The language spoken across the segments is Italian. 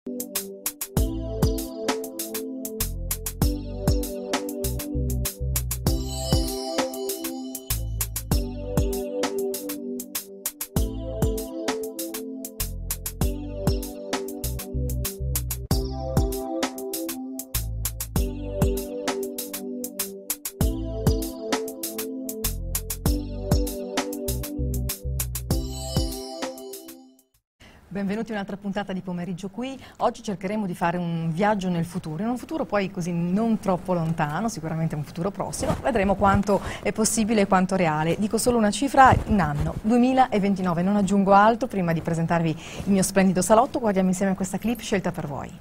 Benvenuti a un'altra puntata di Pomeriggio Qui. Oggi cercheremo di fare un viaggio nel futuro, in un futuro poi così non troppo lontano, sicuramente un futuro prossimo. Vedremo quanto è possibile e quanto reale. Dico solo una cifra, un anno, 2029, non aggiungo altro. Prima di presentarvi il mio splendido salotto, guardiamo insieme questa clip scelta per voi.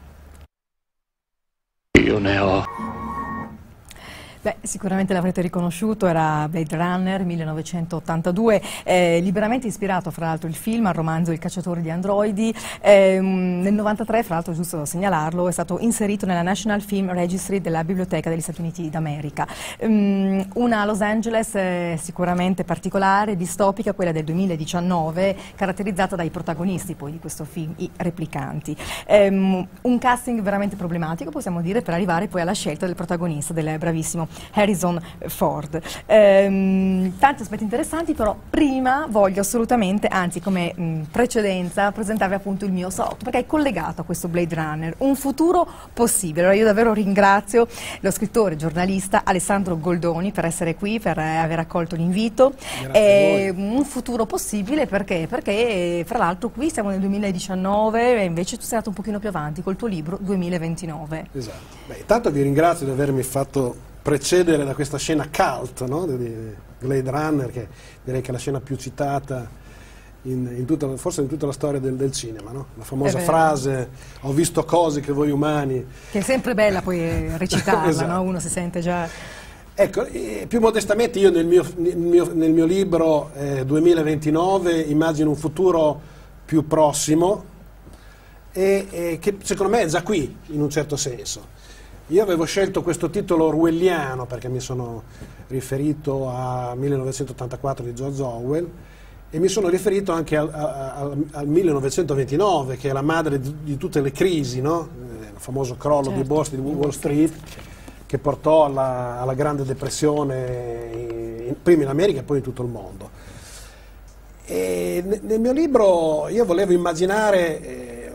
Io ne ho. Beh, sicuramente l'avrete riconosciuto, era Blade Runner 1982, liberamente ispirato fra l'altro il film al romanzo Il cacciatore di androidi. Nel 93, fra l'altro, giusto segnalarlo, è stato inserito nella National Film Registry della Biblioteca degli Stati Uniti d'America. Una Los Angeles sicuramente particolare, distopica, quella del 2019, caratterizzata dai protagonisti poi di questo film, i replicanti. Un casting veramente problematico, possiamo dire, per arrivare poi alla scelta del protagonista, del bravissimo Harrison Ford. Tanti aspetti interessanti, però prima voglio assolutamente, anzi come precedenza, presentarvi appunto il mio salotto, perché è collegato a questo Blade Runner, un futuro possibile. Allora io davvero ringrazio lo scrittore, giornalista Alessandro Goldoni per essere qui, per aver accolto l'invito. Un futuro possibile perché? Perché fra l'altro qui siamo nel 2019 e invece tu sei andato un pochino più avanti col tuo libro 2029. Esatto. Beh, intanto vi ringrazio di avermi fatto precedere da questa scena cult, no? Di Blade Runner, che direi che è la scena più citata forse in tutta la storia del cinema, no? La famosa frase "ho visto cose che voi umani", che è sempre bella poi recitarla. Esatto. No? Uno si sente già. Ecco, più modestamente io nel mio libro 2029 immagino un futuro più prossimo e che secondo me è già qui in un certo senso. Io avevo scelto questo titolo orwelliano perché mi sono riferito a 1984 di George Orwell e mi sono riferito anche al 1929, che è la madre di tutte le crisi, no? Il famoso crollo di borsa di Wall Street, che portò alla Grande Depressione prima in America e poi in tutto il mondo. E nel mio libro io volevo immaginarmi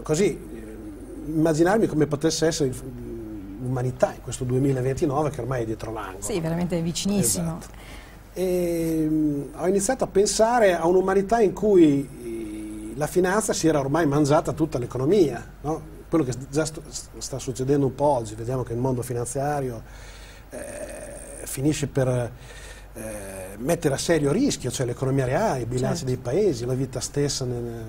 come potesse essere l'umanità in questo 2029 che ormai è dietro l'angolo. Sì, veramente vicinissimo. Esatto. E ho iniziato a pensare a un'umanità in cui la finanza si era ormai mangiata tutta l'economia, no? Quello che già sta succedendo un po' oggi, vediamo che il mondo finanziario finisce per mettere a serio rischio, cioè l'economia reale, i bilanci dei paesi, la vita stessa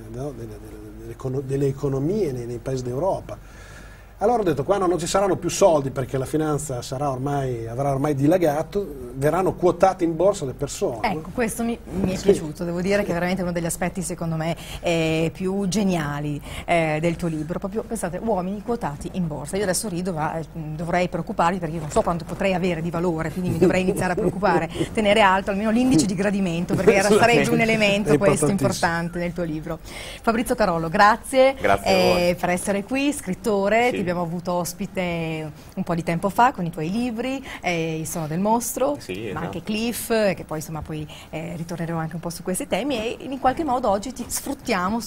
delle economie nei paesi d'Europa. Allora ho detto, quando non ci saranno più soldi perché la finanza avrà ormai dilagato, verranno quotate in borsa le persone. Ecco, questo mi è piaciuto, devo dire che è veramente uno degli aspetti secondo me più geniali del tuo libro, proprio pensate, uomini quotati in borsa. Io adesso rido, ma dovrei preoccuparmi perché io non so quanto potrei avere di valore, quindi mi dovrei iniziare a preoccupare, tenere alto almeno l'indice di gradimento, perché sarebbe un elemento questo importante nel tuo libro. Fabrizio Carollo, grazie per essere qui, scrittore. Sì. Abbiamo avuto ospite un po' di tempo fa con i tuoi libri, Il Sono del Mostro, ma anche Cliff, che poi insomma ritorneremo anche un po' su questi temi e in qualche modo oggi ti sfrutto,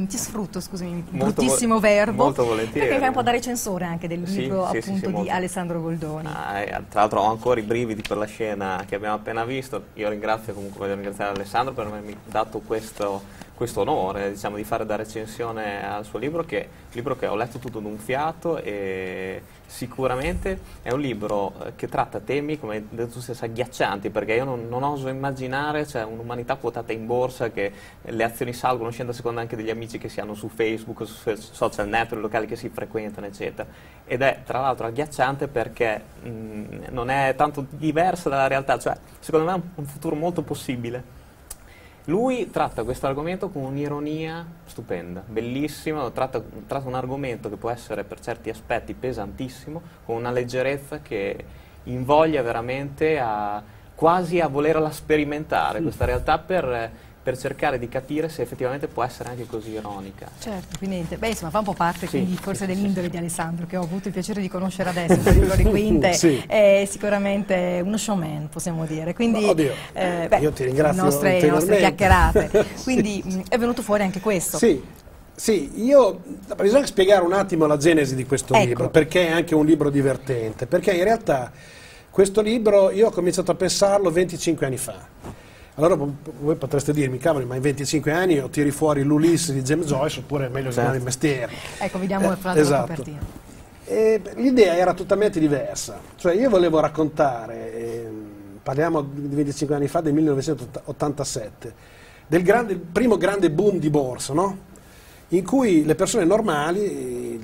bruttissimo verbo, molto volentieri, perché fai un po' da recensore anche del libro appunto di Alessandro Goldoni. Tra l'altro ho ancora i brividi per la scena che abbiamo appena visto. Io ringrazio comunque, voglio ringraziare Alessandro per avermi dato questo onore, diciamo, di fare da recensione al suo libro, che ho letto tutto d'un fiato e sicuramente è un libro che tratta temi, come hai detto tu stesso, agghiaccianti, perché io non oso immaginare, cioè, un'umanità quotata in borsa, che le azioni salgono scendo a seconda anche degli amici che si hanno su Facebook, su social network, locali che si frequentano, eccetera. Ed è tra l'altro agghiacciante perché non è tanto diversa dalla realtà, cioè secondo me è un futuro molto possibile. Lui tratta questo argomento con un'ironia stupenda, bellissima, tratta un argomento che può essere per certi aspetti pesantissimo, con una leggerezza che invoglia veramente quasi a volerla sperimentare, questa realtà, per per cercare di capire se effettivamente può essere anche così ironica. Certo, quindi beh, insomma, fa un po' parte Sì, quindi forse sì, dell'indole sì. di Alessandro, che ho avuto il piacere di conoscere adesso, per le quinte, Sì. è sicuramente uno showman, possiamo dire. Quindi, Oddio, io ti ringrazio le nostre ulteriormente. chiacchierate. Quindi è venuto fuori anche questo. Sì, sì, bisogna spiegare un attimo la genesi di questo Ecco. libro, perché è anche un libro divertente, perché in realtà questo libro io ho cominciato a pensarlo 25 anni fa. Allora voi potreste dirmi, cavoli, ma in 25 anni o tiri fuori l'Ulisse di James Joyce oppure è meglio che non il mestiere. Ecco, vediamo fra l'altro la esatto. copertina. L'idea era totalmente diversa, cioè io volevo raccontare, parliamo di 25 anni fa, del 1987, del primo grande boom di borsa, no? In cui le persone normali,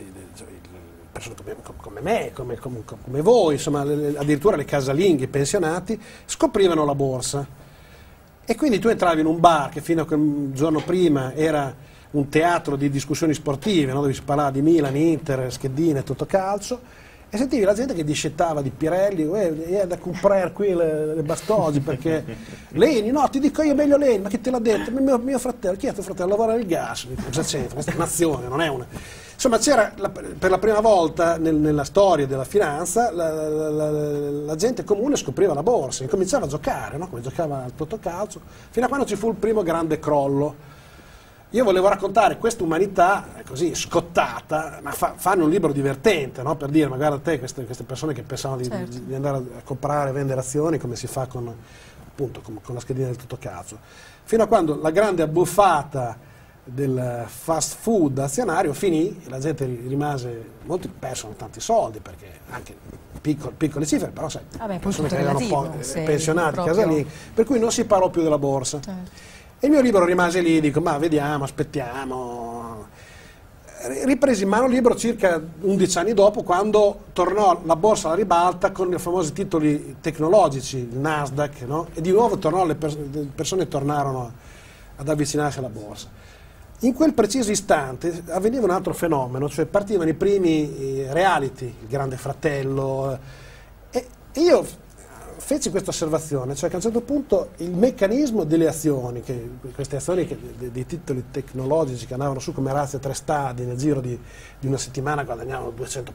persone come me, come voi, insomma, addirittura le casalinghe, i pensionati, scoprivano la borsa. E quindi tu entravi in un bar che fino a quel giorno prima era un teatro di discussioni sportive, no? Dove si parlava di Milan, Inter, schedine, Totocalcio, e sentivi la gente che discettava di Pirelli, è da comprare qui le bastogi, perché Leni, no, ti dico io meglio Leni, ma chi te l'ha detto? Mio fratello, chi è tuo fratello? Lavora nel gas, cosa c'entra? Questa è un'azione, non è una... Insomma, c'era per la prima volta nella storia della finanza la gente comune scopriva la borsa, incominciava a giocare, no? Come giocava al Totocalcio, fino a quando ci fu il primo grande crollo. Io volevo raccontare questa umanità così scottata, ma fanno un libro divertente, no? Per dire, ma guarda te, queste persone che pensavano di andare a comprare e vendere azioni, come si fa con la schedina del Totocalcio. Fino a quando la grande abbuffata del fast food azionario finì, la gente rimase, molti persero tanti soldi, perché anche piccole cifre, però sai, persone che erano pensionati, proprio... casalinghi, per cui non si parlò più della borsa. Certo. E il mio libro rimase lì, dico, ma vediamo, aspettiamo. Ripresi in mano il libro circa 11 anni dopo, quando tornò la borsa alla ribalta con i famosi titoli tecnologici, il Nasdaq, no? E di nuovo le persone tornarono ad avvicinarsi alla borsa. In quel preciso istante avveniva un altro fenomeno, cioè partivano i primi reality, il Grande Fratello, e io feci questa osservazione, cioè che a un certo punto il meccanismo delle azioni, queste azioni dei titoli tecnologici che andavano su come razze a 3 stadi, nel giro di una settimana guadagnavano il 200%,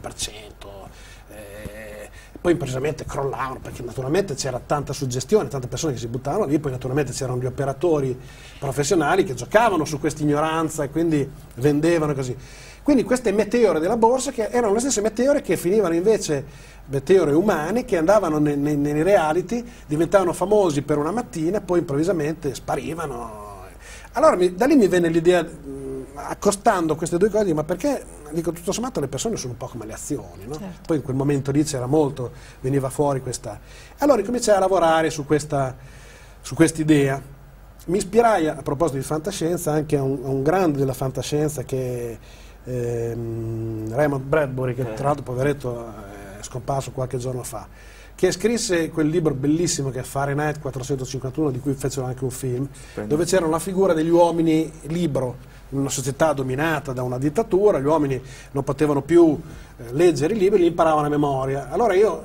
poi improvvisamente crollavano, perché naturalmente c'era tanta suggestione, tante persone che si buttavano lì, poi naturalmente c'erano gli operatori professionali che giocavano su questa ignoranza e quindi vendevano così. Quindi queste meteore della borsa, che erano le stesse meteore che finivano invece, meteore umane, che andavano nei reality, diventavano famosi per una mattina e poi improvvisamente sparivano. Allora da lì mi venne l'idea, accostando queste due cose, ma perché, dico, tutto sommato le persone sono un po' come le azioni, no? Certo. Poi in quel momento lì c'era molto, veniva fuori questa... Allora incominciai a lavorare su quest'idea. Mi ispirai, a proposito di fantascienza, anche a un grande della fantascienza che è Raymond Bradbury, che tra l'altro poveretto è scomparso qualche giorno fa, che scrisse quel libro bellissimo che è Fahrenheit 451, di cui fecero anche un film, dove c'era una figura degli uomini libero, in una società dominata da una dittatura, gli uomini non potevano più leggere i libri, li imparavano a memoria. Allora io,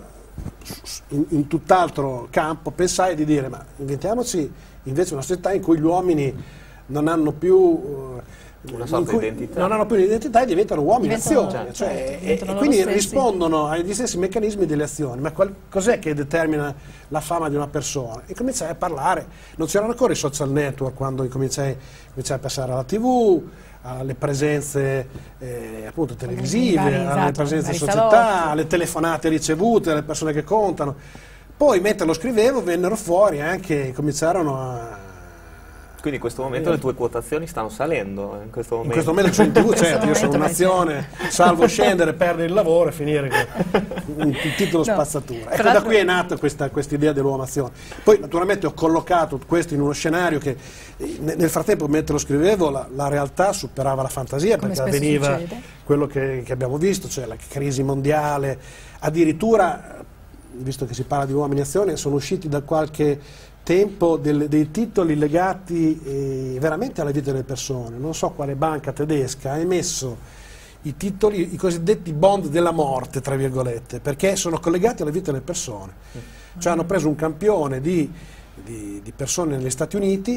in tutt'altro campo, pensai di dire, ma inventiamoci invece una società in cui gli uomini non hanno più... una sorta di identità. Non hanno più un'identità e diventano uomini azioni, e quindi rispondono agli stessi meccanismi delle azioni. Ma cos'è che determina la fama di una persona? E cominciai a parlare, non c'erano ancora i social network quando cominciai a passare alla TV, alle presenze appunto televisive, alle presenze in società, alle telefonate ricevute, alle persone che contano. Poi mentre lo scrivevo vennero fuori anche, cominciarono a... Quindi in questo momento le tue quotazioni stanno salendo? In questo momento sono in TV, certo, io sono un'azione, salvo scendere, perdere il lavoro e finire con un titolo spazzatura. Ecco, da qui è nata questa idea dell'uomo azione. Poi naturalmente ho collocato questo in uno scenario che nel frattempo, mentre lo scrivevo, la realtà superava la fantasia, perché avveniva quello che abbiamo visto, cioè la crisi mondiale, addirittura, visto che si parla di uomini azione, sono usciti da qualche tempo dei titoli legati veramente alla vita delle persone. Non so quale banca tedesca ha emesso i titoli, i cosiddetti bond della morte, tra virgolette, perché sono collegati alla vita delle persone. Cioè hanno preso un campione di persone negli Stati Uniti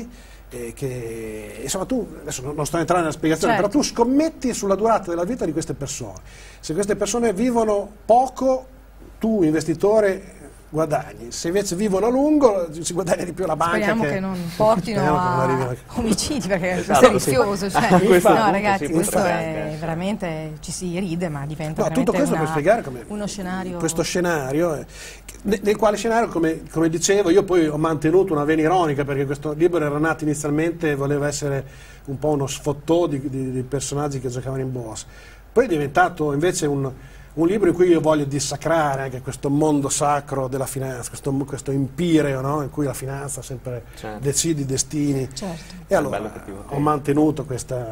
che insomma tu, adesso non sto entrando nella spiegazione, certo, però tu scommetti sulla durata della vita di queste persone. Se queste persone vivono poco, tu investitore guadagni, se invece vivono a lungo si guadagna di più la banca. Speriamo che non portino a omicidi, perché esatto, questo è rischioso, cioè, questo no sì, ragazzi, sì, questo è veramente, ci si ride, ma diventa no, tutto veramente questo per spiegare come uno scenario. Questo scenario, nel quale scenario, come dicevo, io poi ho mantenuto una vena ironica, perché questo libro era nato inizialmente, voleva essere un po' uno sfottò di personaggi che giocavano in borsa, poi è diventato invece un libro in cui io voglio dissacrare anche questo mondo sacro della finanza, questo empireo, no? In cui la finanza sempre decide i destini. Certo. E allora ho mantenuto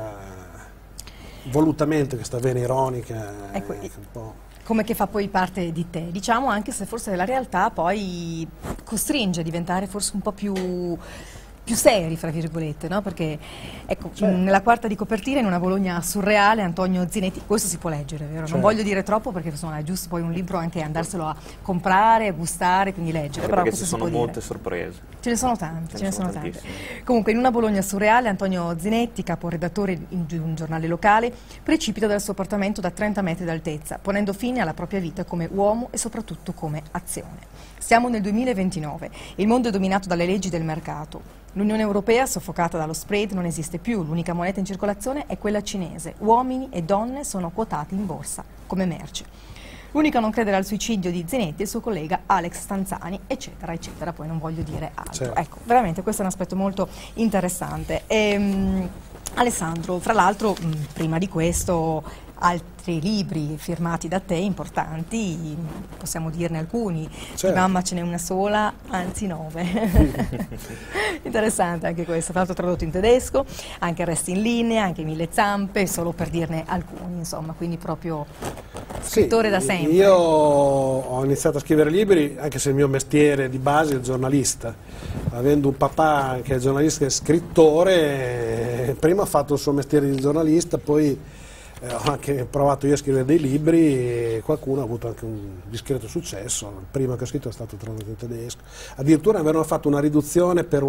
volutamente questa vena ironica. Ecco, un po'. Come che fa poi parte di te, diciamo, anche se forse la realtà poi costringe a diventare forse un po' più seri, fra virgolette, no? Perché ecco, nella quarta di copertina, in Una Bologna surreale, Antonio Zinetti, questo si può leggere, vero? Non voglio dire troppo, perché insomma è giusto poi un libro anche andarselo a comprare, a gustare, quindi leggere. Però perché ci sono molte sorprese. Ce ne sono tante, Comunque, in Una Bologna surreale, Antonio Zinetti, caporedattore di un giornale locale, precipita dal suo appartamento da 30 metri d'altezza, ponendo fine alla propria vita come uomo e soprattutto come azione. Siamo nel 2029 e il mondo è dominato dalle leggi del mercato. L'Unione Europea, soffocata dallo spread, non esiste più, l'unica moneta in circolazione è quella cinese. Uomini e donne sono quotati in borsa come merce. L'unico a non credere al suicidio di Zinetti è il suo collega Alex Stanzani, eccetera, eccetera, poi non voglio dire altro. Certo. Ecco, veramente questo è un aspetto molto interessante. Alessandro, fra l'altro, prima di questo, altri libri firmati da te importanti, possiamo dirne alcuni. Certo. Di Mamma ce n'è una sola, anzi 9. Interessante anche questo, tra l'altro tradotto in tedesco, anche Resti in linea, anche Mille zampe, solo per dirne alcuni, insomma, quindi proprio scrittore da sempre. Io ho iniziato a scrivere libri, anche se il mio mestiere di base è il giornalista, avendo un papà che è giornalista e scrittore, prima ha fatto il suo mestiere di giornalista, poi ho anche provato io a scrivere dei libri e qualcuno ha avuto anche un discreto successo. Il primo che ho scritto è stato tradotto in tedesco, addirittura avevano fatto una riduzione per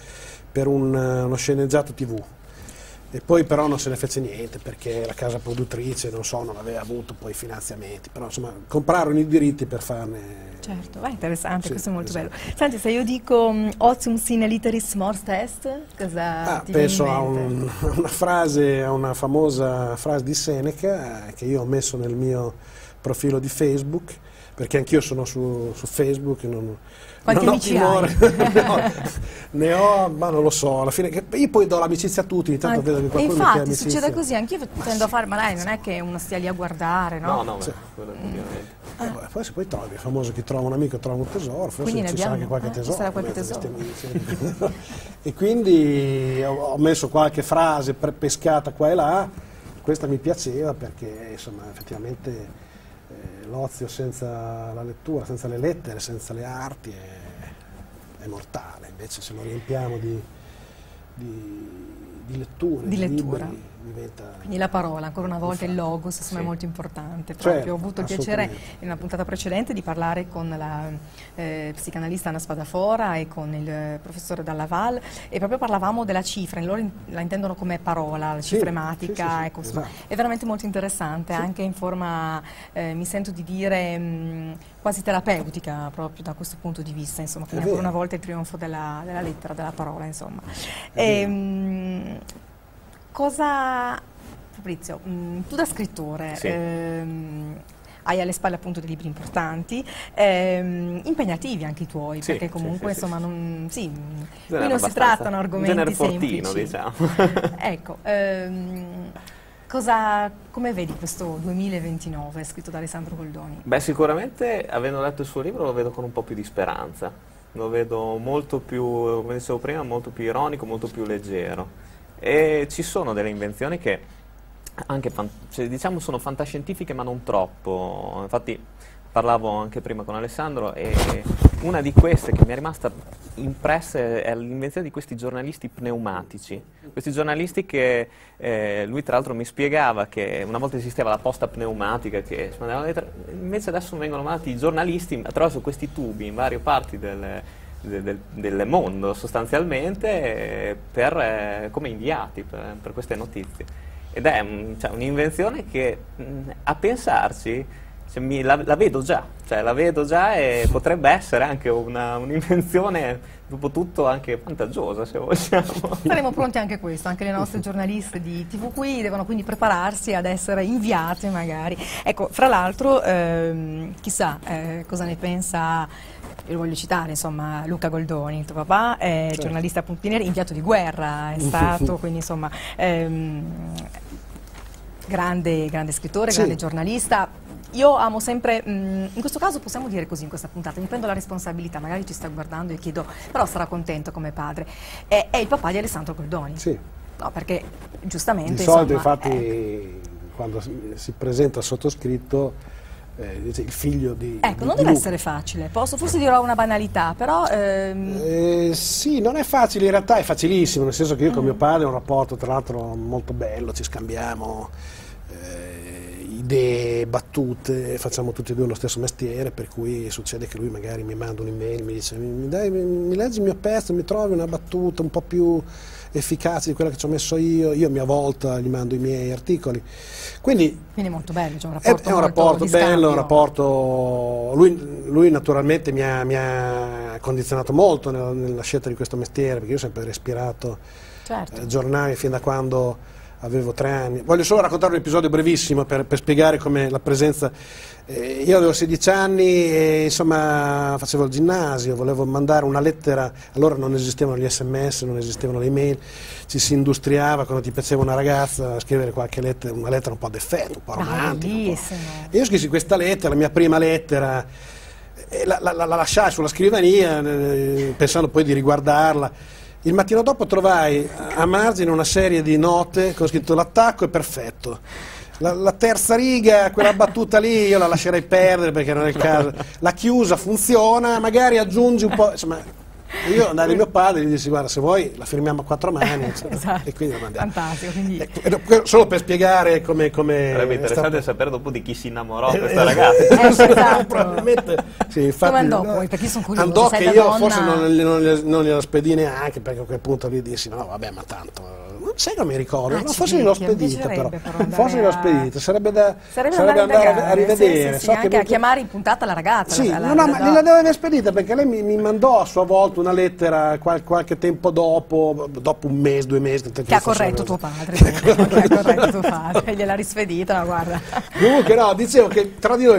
uno sceneggiato TV, e poi però non se ne fece niente perché la casa produttrice non aveva avuto poi finanziamenti, però insomma comprarono i diritti per farne. Certo, interessante, questo è molto esatto. bello. Senti, se io dico otium sine literis mors est, cosa ti penso viene in mente? a una famosa frase di Seneca che io ho messo nel mio profilo di Facebook, perché anch'io sono su Facebook. Quanti non ho amici timore. hai? ne ho, ma non lo so, alla fine io poi do l'amicizia a tutti, intanto vedo che qualcuno mi chiede infatti amicizia. succede così, anch'io tendo a fare, ma dai, non è che uno stia lì a guardare, no? No, quello ovviamente. Poi se poi trovi, è famoso chi trova un amico trova un tesoro, forse Quindi ci sarà anche qualche tesoro. sarà qualche tesoro. E quindi ho messo qualche frase pescata qua e là, questa mi piaceva perché insomma effettivamente l'ozio senza la lettura, senza le lettere, senza le arti è mortale, invece se lo riempiamo di letture, Di lettura. libri, diventa. Quindi la parola, ancora una volta il logos, insomma, è molto importante. Proprio. Certo, Ho avuto il piacere in una puntata precedente di parlare con la psicanalista Anna Spadafora e con il professore Dallaval, e proprio parlavamo della cifra, loro la intendono come parola, la cifrematica, sì, ecco, insomma, esatto. è veramente molto interessante, anche in forma, mi sento di dire, quasi terapeutica proprio da questo punto di vista, insomma, quindi ancora una volta il trionfo della lettera, della parola, insomma. Cosa, Fabrizio, tu da scrittore hai alle spalle appunto dei libri importanti, impegnativi anche i tuoi, perché comunque insomma qui non si trattano argomenti semplici. Diciamo. Ecco, come vedi questo 2029 scritto da Alessandro Goldoni? Beh, sicuramente avendo letto il suo libro lo vedo con un po' più di speranza, lo vedo molto più, come dicevo prima, molto più ironico, molto più leggero. E ci sono delle invenzioni che anche diciamo sono fantascientifiche ma non troppo. Infatti parlavo anche prima con Alessandro e una di queste che mi è rimasta impressa è l'invenzione di questi giornalisti pneumatici. Questi giornalisti che lui tra l'altro mi spiegava che una volta esisteva la posta pneumatica che invece adesso vengono mandati i giornalisti attraverso questi tubi in varie parti del mondo sostanzialmente come inviati per queste notizie. Ed è cioè, un'invenzione che a pensarci la vedo già, e potrebbe essere anche un'invenzione dopo tutto anche vantaggiosa, se vogliamo. Saremo pronti anche a questo, anche le nostre giornaliste di TV Qui devono quindi prepararsi ad essere inviate magari. Ecco, fra l'altro chissà cosa ne pensa, io lo voglio citare, insomma, Luca Goldoni, il tuo papà è certo. giornalista a Puntinieri, inviato di guerra è stato, quindi insomma grande scrittore, sì. grande giornalista. Io amo sempre, in questo caso possiamo dire così in questa puntata, mi prendo la responsabilità, magari ci sta guardando e chiedo, però sarà contento come padre, è il papà di Alessandro Goldoni. Sì. No, perché giustamente... Di solito infatti quando si presenta il sottoscritto il figlio di ecco, non di deve Luca. essere facile, forse dirò una banalità, però... sì, non è facile, in realtà è facilissimo, nel senso che io con mio padre ho un rapporto tra l'altro molto bello, ci scambiamo idee, battute, facciamo tutti e due lo stesso mestiere, per cui succede che lui magari mi manda un'email, mi dice mi leggi il mio pezzo, mi trovi una battuta un po' più efficace di quella che ci ho messo io a mia volta gli mando i miei articoli. Quindi è molto bello, c'è un rapporto è un rapporto bello, scambio. un rapporto... Lui naturalmente mi ha condizionato molto nella scelta di questo mestiere, perché io ho sempre respirato certo. giornali fin da quando avevo 3 anni. Voglio solo raccontare un episodio brevissimo per spiegare come la presenza... io avevo 16 anni e insomma facevo il ginnasio, volevo mandare una lettera, allora non esistevano gli SMS, non esistevano le email, ci si industriava quando ti piaceva una ragazza a scrivere qualche lettera, una lettera un po' d'effetto, un po' romantica. E io scrissi questa lettera, la mia prima lettera, e la lasciai sulla scrivania pensando poi di riguardarla. Il mattino dopo trovai a margine una serie di note con scritto l'attacco è perfetto. La terza riga, quella battuta lì, io la lascerei perdere perché non è il caso. La chiusa funziona, magari aggiungi un po'. Insomma, io andai da mio padre e gli dissi guarda, se vuoi la firmiamo a 4 mani. Esatto. E quindi la mandiamo. Fantastico. Quindi... solo per spiegare come sarebbe interessante stato... sapere dopo di chi si innamorò questa ragazza. Esatto. Probabilmente sì, infatti, come andò poi? Perché io sono curioso. andò sai che da io donna... forse non gliela spedì neanche, perché a quel punto lì dissi no vabbè, ma tanto sai che mi ricordo, no, forse gliel'ho spedita, però forse gliel'ho spedita, sarebbe andare a rivedere, sì, anche a chiamare in puntata la ragazza. Sì, ma gliela devo aver spedita perché lei mi mandò a sua volta una lettera qualche tempo dopo 1 mese, 2 mesi che ha corretto tuo padre, che ha corretto tuo padre, gliel'ha rispedita, ma guarda. Comunque no, dicevo che tra di noi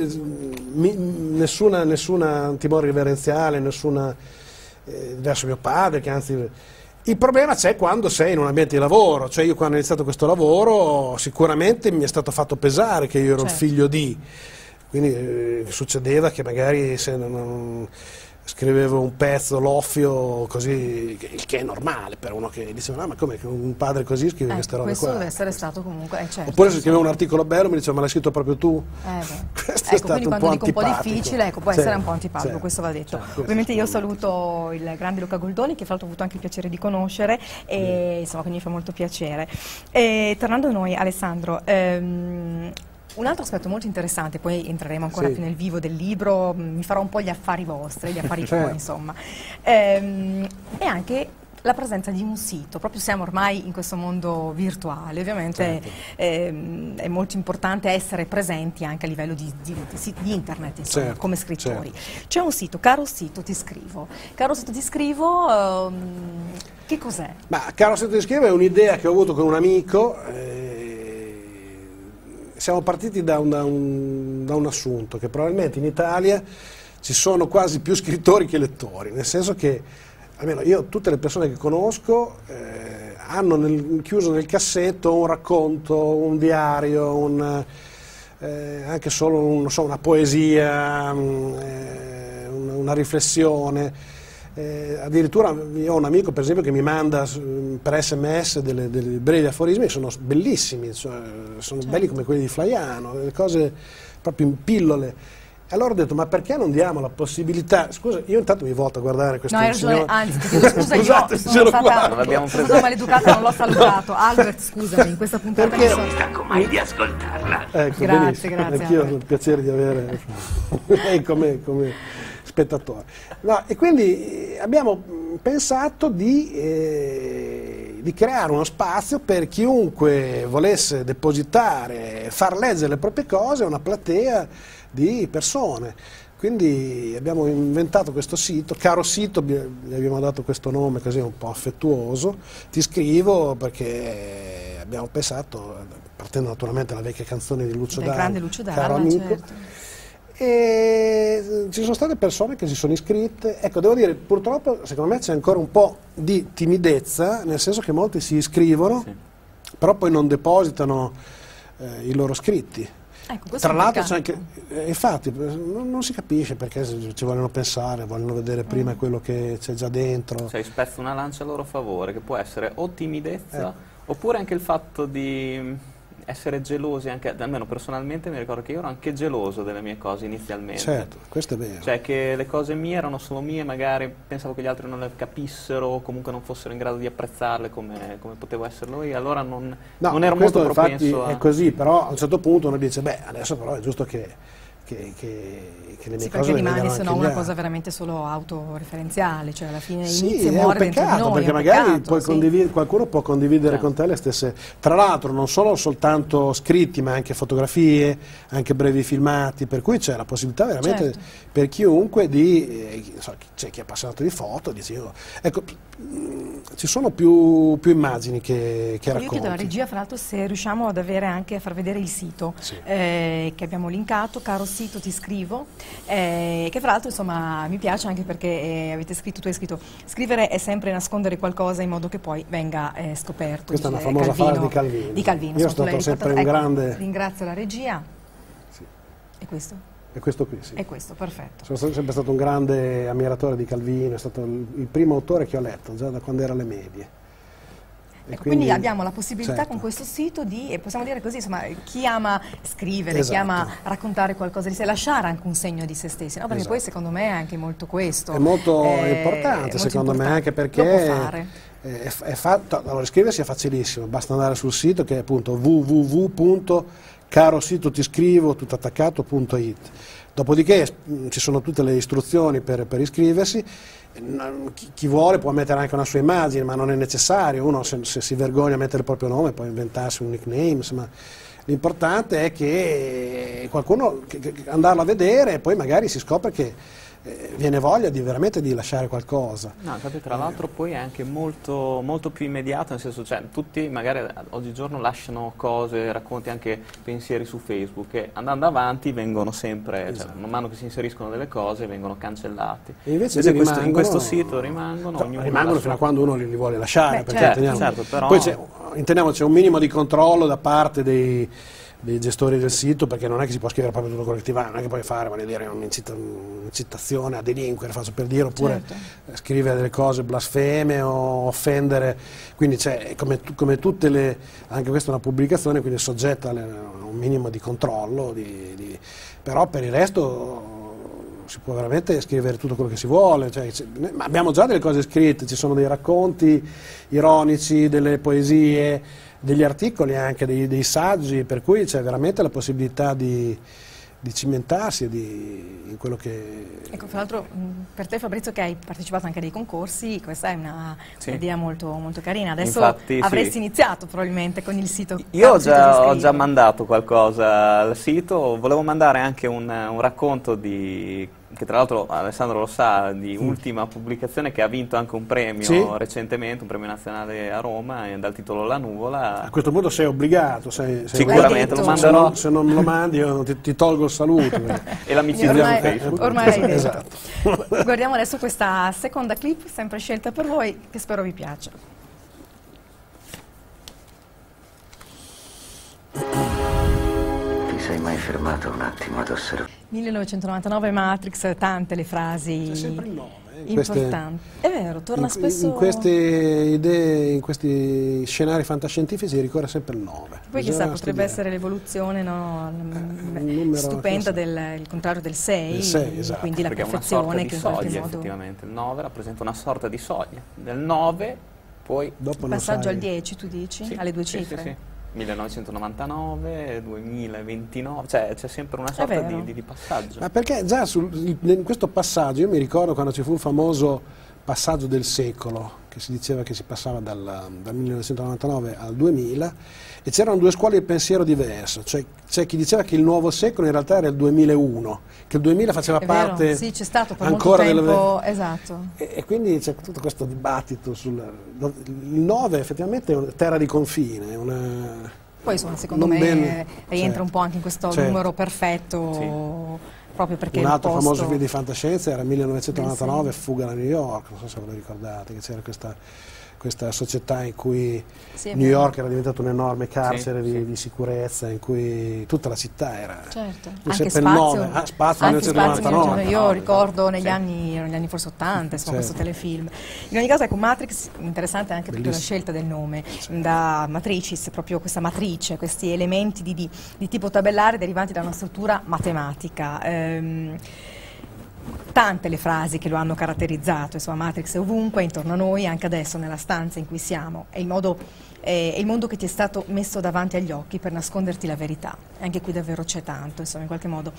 nessuna timore riverenziale, nessuna verso mio padre, che anzi... Il problema c'è quando sei in un ambiente di lavoro, cioè io quando ho iniziato questo lavoro sicuramente mi è stato fatto pesare che io ero il figlio di, quindi succedeva che magari se non scrivevo un pezzo loffio così, il che è normale per uno che diceva no, ma come un padre così scrive queste robe questo qua. Deve essere stato comunque certo, oppure se scrivevo un articolo bello mi diceva ma l'hai scritto proprio tu? Questo è stato un po' antipatico. Un po' difficile, può essere un po' antipatico, questo va detto. Ovviamente io saluto il grande Luca Goldoni, che fra l'altro ho avuto anche il piacere di conoscere e insomma quindi mi fa molto piacere. Tornando a noi, Alessandro, un altro aspetto molto interessante, poi entreremo ancora più nel vivo del libro, mi farò un po' gli affari vostri, gli affari tuoi, insomma, e anche la presenza di un sito, proprio siamo ormai in questo mondo virtuale, ovviamente è molto importante essere presenti anche a livello di internet, insomma, come scrittori. C'è un sito, Caro Sito Ti Scrivo. Caro Sito Ti Scrivo, che cos'è? Ma Caro Sito Ti Scrivo è un'idea che ho avuto con un amico. Siamo partiti da un assunto, che probabilmente in Italia ci sono quasi più scrittori che lettori, nel senso che, almeno io, tutte le persone che conosco hanno chiuso nel cassetto un racconto, un diario, anche solo una poesia, una riflessione. Addirittura io ho un amico per esempio che mi manda per SMS dei brevi aforismi che sono bellissimi, cioè, sono belli come quelli di Flaiano, delle cose proprio in pillole. Allora ho detto ma perché non diamo la possibilità, scusa, io intanto mi volto a guardare questo signore. Anzi ti chiedo scusa, scusate, io sono stata non l'abbiamo preso maleducata, non l'ho salutato. Albert, scusami, in questa puntata perché non mi stanco mai di ascoltarla. Ecco, grazie anch'io ho il piacere di avere lei come spettatore. No, e quindi abbiamo pensato di creare uno spazio per chiunque volesse depositare, far leggere le proprie cose a una platea di persone. Quindi abbiamo inventato questo sito, caro sito, gli abbiamo dato questo nome così un po' affettuoso, ti scrivo perché abbiamo pensato, partendo naturalmente dalla vecchia canzone di Lucio Dalla, grande Lucio Dalla, caro amico, certo. E ci sono state persone che si sono iscritte, ecco, devo dire, purtroppo secondo me c'è ancora un po' di timidezza, nel senso che molti si iscrivono, sì, però poi non depositano i loro scritti. Ecco, tra l'altro c'è anche, infatti non si capisce perché ci vogliono pensare, vogliono vedere prima quello che c'è già dentro. Cioè spezzo una lancia a loro favore, che può essere o timidezza, oppure anche il fatto di essere gelosi, anche, almeno personalmente mi ricordo che io ero anche geloso delle mie cose inizialmente. Certo, questo è vero. Cioè che le cose mie erano solo mie, magari pensavo che gli altri non le capissero o comunque non fossero in grado di apprezzarle come potevo esserlo io, allora non ero molto propenso infatti è così, però a un certo punto uno dice, beh, adesso però è giusto che le mie cose rimane se no una cosa veramente solo autoreferenziale, cioè alla fine inizia e muore dentro di noi. Sì, è un peccato, perché magari puoi qualcuno può condividere con te le stesse, tra l'altro non soltanto scritti ma anche fotografie, anche brevi filmati, per cui c'è la possibilità veramente per chiunque di, c'è chi è appassionato di foto, dice io, ecco, ci sono più immagini che racconti. Io chiedo alla regia fra l'altro se riusciamo ad avere anche a far vedere il sito che abbiamo linkato, caro sito ti scrivo, che fra l'altro insomma mi piace anche perché avete scritto, tu hai scritto, scrivere è sempre nascondere qualcosa in modo che poi venga scoperto. Questa è una famosa frase di Calvino. Io sono stato sempre un grande... Ringrazio la regia. Sì. E questo? È questo qui, sì. È questo, perfetto. Sono sempre stato un grande ammiratore di Calvino, è stato il primo autore che ho letto, già da quando ero alle medie. Ecco, quindi abbiamo la possibilità con questo sito di, e possiamo dire così, insomma, chi ama scrivere, chi ama raccontare qualcosa di sé, lasciare anche un segno di se stessi, no? Perché poi secondo me è anche molto questo. È molto importante, secondo me, anche perché lo può fare. Allora, iscriversi è facilissimo, basta andare sul sito che è appunto www.carositotiscrivo.it. Dopodiché ci sono tutte le istruzioni per iscriversi. Chi vuole può mettere anche una sua immagine, ma non è necessario, uno se si vergogna a mettere il proprio nome può inventarsi un nickname, insomma. L'importante è che qualcuno andarlo a vedere e poi magari si scopre che viene voglia veramente di lasciare qualcosa. No, infatti tra l'altro poi è anche molto, molto più immediato, nel senso, cioè, tutti magari oggigiorno lasciano cose, racconti, anche pensieri su Facebook e andando avanti vengono sempre, cioè, man mano che si inseriscono delle cose vengono cancellati. E invece in questo sito rimangono fino a quando uno li vuole lasciare, perché però... poi c'è un minimo di controllo da parte dei gestori del sito, perché non è che si può scrivere proprio tutto quello che ti va, non è che puoi fare, voglio dire, un'incitazione a delinquere, faccio per dire, oppure scrivere delle cose blasfeme o offendere, quindi c'è come tutte le, anche questa è una pubblicazione, quindi è soggetta a un minimo di controllo, però per il resto si può veramente scrivere tutto quello che si vuole, ma abbiamo già delle cose scritte, ci sono dei racconti ironici, delle poesie, degli articoli anche, dei saggi, per cui c'è veramente la possibilità di cimentarsi in quello che... Ecco, fra l'altro per te Fabrizio, che hai partecipato anche a dei concorsi, questa è un'idea molto, molto carina. Adesso infatti, avresti iniziato probabilmente con il sito. Io ho già mandato qualcosa al sito, volevo mandare anche un racconto che tra l'altro Alessandro lo sa, di ultima pubblicazione, che ha vinto anche un premio recentemente, un premio nazionale a Roma, dal titolo La Nuvola. A questo punto sei obbligato, sicuramente lo manderò. Se non me lo mandi io ti tolgo il saluto. E l'amicizia su Facebook. Ormai l'hai detto. Esatto. Guardiamo adesso questa seconda clip, sempre scelta per voi, che spero vi piaccia. Sei mai fermato un attimo ad osservare? 1999 Matrix, tante le frasi. C'è sempre il 9. Importanti. È vero, torna spesso. In queste idee, in questi scenari fantascientifici ricorre sempre il 9. Poi chissà, potrebbe essere l'evoluzione stupenda il contrario del 6, esatto. Quindi la perfezione che in qualche modo... Effettivamente il 9 rappresenta una sorta di soglia. Del 9 poi... Dopo passaggio al 10, tu dici? Sì, alle due cifre? Sì. 1999, 2029, cioè c'è sempre una sorta di passaggio. Ma perché già in questo passaggio, io mi ricordo quando ci fu il famoso passaggio del secolo, che si diceva che si passava dal 1999 al 2000, e c'erano due scuole di pensiero diverse, cioè c'è chi diceva che il nuovo secolo in realtà era il 2001, che il 2000 faceva parte sì, c'è stato per ancora molto tempo, esatto. E quindi c'è tutto questo dibattito il 9 effettivamente è una terra di confine, poi insomma, secondo me rientra un po' anche in questo numero perfetto, sì. Proprio perché un altro famoso film di fantascienza era 1999, Fuga da New York, non so se ve lo ricordate, che c'era questa società in cui New York era diventato un enorme carcere di sicurezza, in cui tutta la città era anche Spazio, nel 1999. Io ricordo negli anni forse 80, insomma, questo telefilm. In ogni caso, ecco, Matrix interessante anche perché la scelta del nome, da Matricis, proprio questa matrice, questi elementi di tipo tabellare derivanti da una struttura matematica. Tante le frasi che lo hanno caratterizzato, insomma, Matrix è ovunque, intorno a noi, anche adesso nella stanza in cui siamo, è il mondo che ti è stato messo davanti agli occhi per nasconderti la verità. Anche qui davvero c'è tanto, insomma, in qualche modo.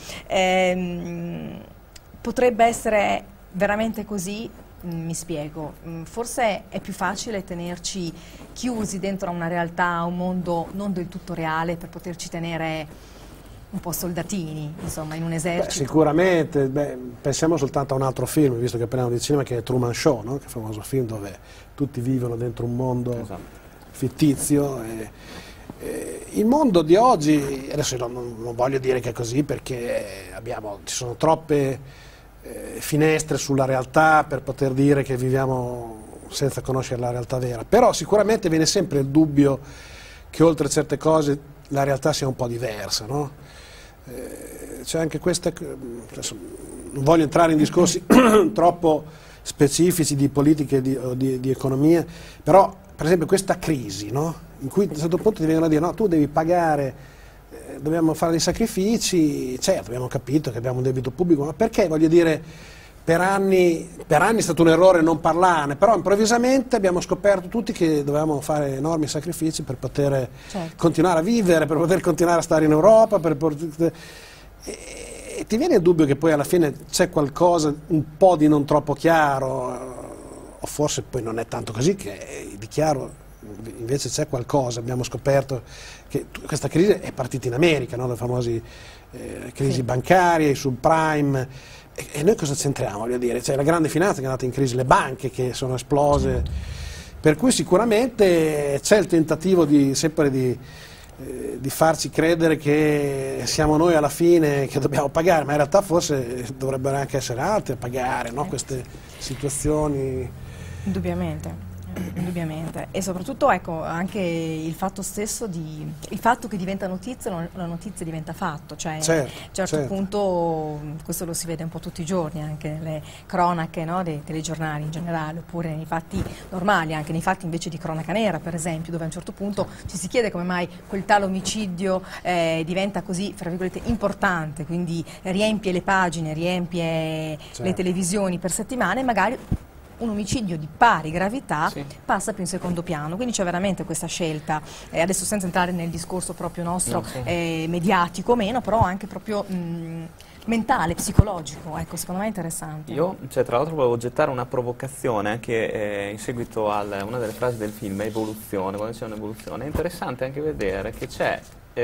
Potrebbe essere veramente così, mi spiego, forse è più facile tenerci chiusi dentro a una realtà, a un mondo non del tutto reale, per poterci tenere un po' soldatini, insomma, in un esercito. Sicuramente, pensiamo soltanto a un altro film, visto che parliamo di cinema, che è Truman Show, no? Che è un famoso film dove tutti vivono dentro un mondo fittizio. Il mondo di oggi, adesso non voglio dire che è così, perché ci sono troppe finestre sulla realtà per poter dire che viviamo senza conoscere la realtà vera, però sicuramente viene sempre il dubbio che oltre certe cose la realtà sia un po' diversa, no? C'è anche questa, adesso, non voglio entrare in discorsi troppo specifici di politica e di economia, però per esempio questa crisi, no? In cui a un certo punto ti vengono a dire no, tu devi pagare, dobbiamo fare dei sacrifici, certo abbiamo capito che abbiamo un debito pubblico, ma perché, voglio dire, per anni è stato un errore non parlarne, però improvvisamente abbiamo scoperto tutti che dovevamo fare enormi sacrifici per poter continuare a vivere, per poter continuare a stare in Europa, e ti viene il dubbio che poi alla fine c'è qualcosa un po' di non troppo chiaro, o forse poi non è tanto così, che di chiaro invece c'è qualcosa. Abbiamo scoperto che questa crisi è partita in America, no? Le famose crisi bancarie, i subprime. E noi cosa c'entriamo, voglio dire? C'è la grande finanza che è andata in crisi, le banche che sono esplose, per cui sicuramente c'è il tentativo sempre di farci credere che siamo noi alla fine che dobbiamo pagare, ma in realtà forse dovrebbero anche essere altri a pagare, no? Queste situazioni. Indubbiamente. Indubbiamente, e soprattutto ecco anche il fatto stesso il fatto che diventa notizia, la notizia diventa fatto, cioè a un certo punto questo lo si vede un po' tutti i giorni anche nelle cronache, no, dei telegiornali in generale, oppure nei fatti normali, anche nei fatti invece di cronaca nera per esempio, dove a un certo punto ci si chiede come mai quel tale omicidio diventa così, fra virgolette, importante, quindi riempie le pagine, riempie le televisioni per settimane, e magari un omicidio di pari gravità passa più in secondo piano, quindi c'è veramente questa scelta, adesso senza entrare nel discorso proprio nostro mediatico o meno, però anche proprio mentale, psicologico, ecco, secondo me è interessante. Io, tra l'altro, volevo gettare una provocazione anche in seguito a una delle frasi del film, evoluzione, quando c'è un'evoluzione, è interessante anche vedere che c'è,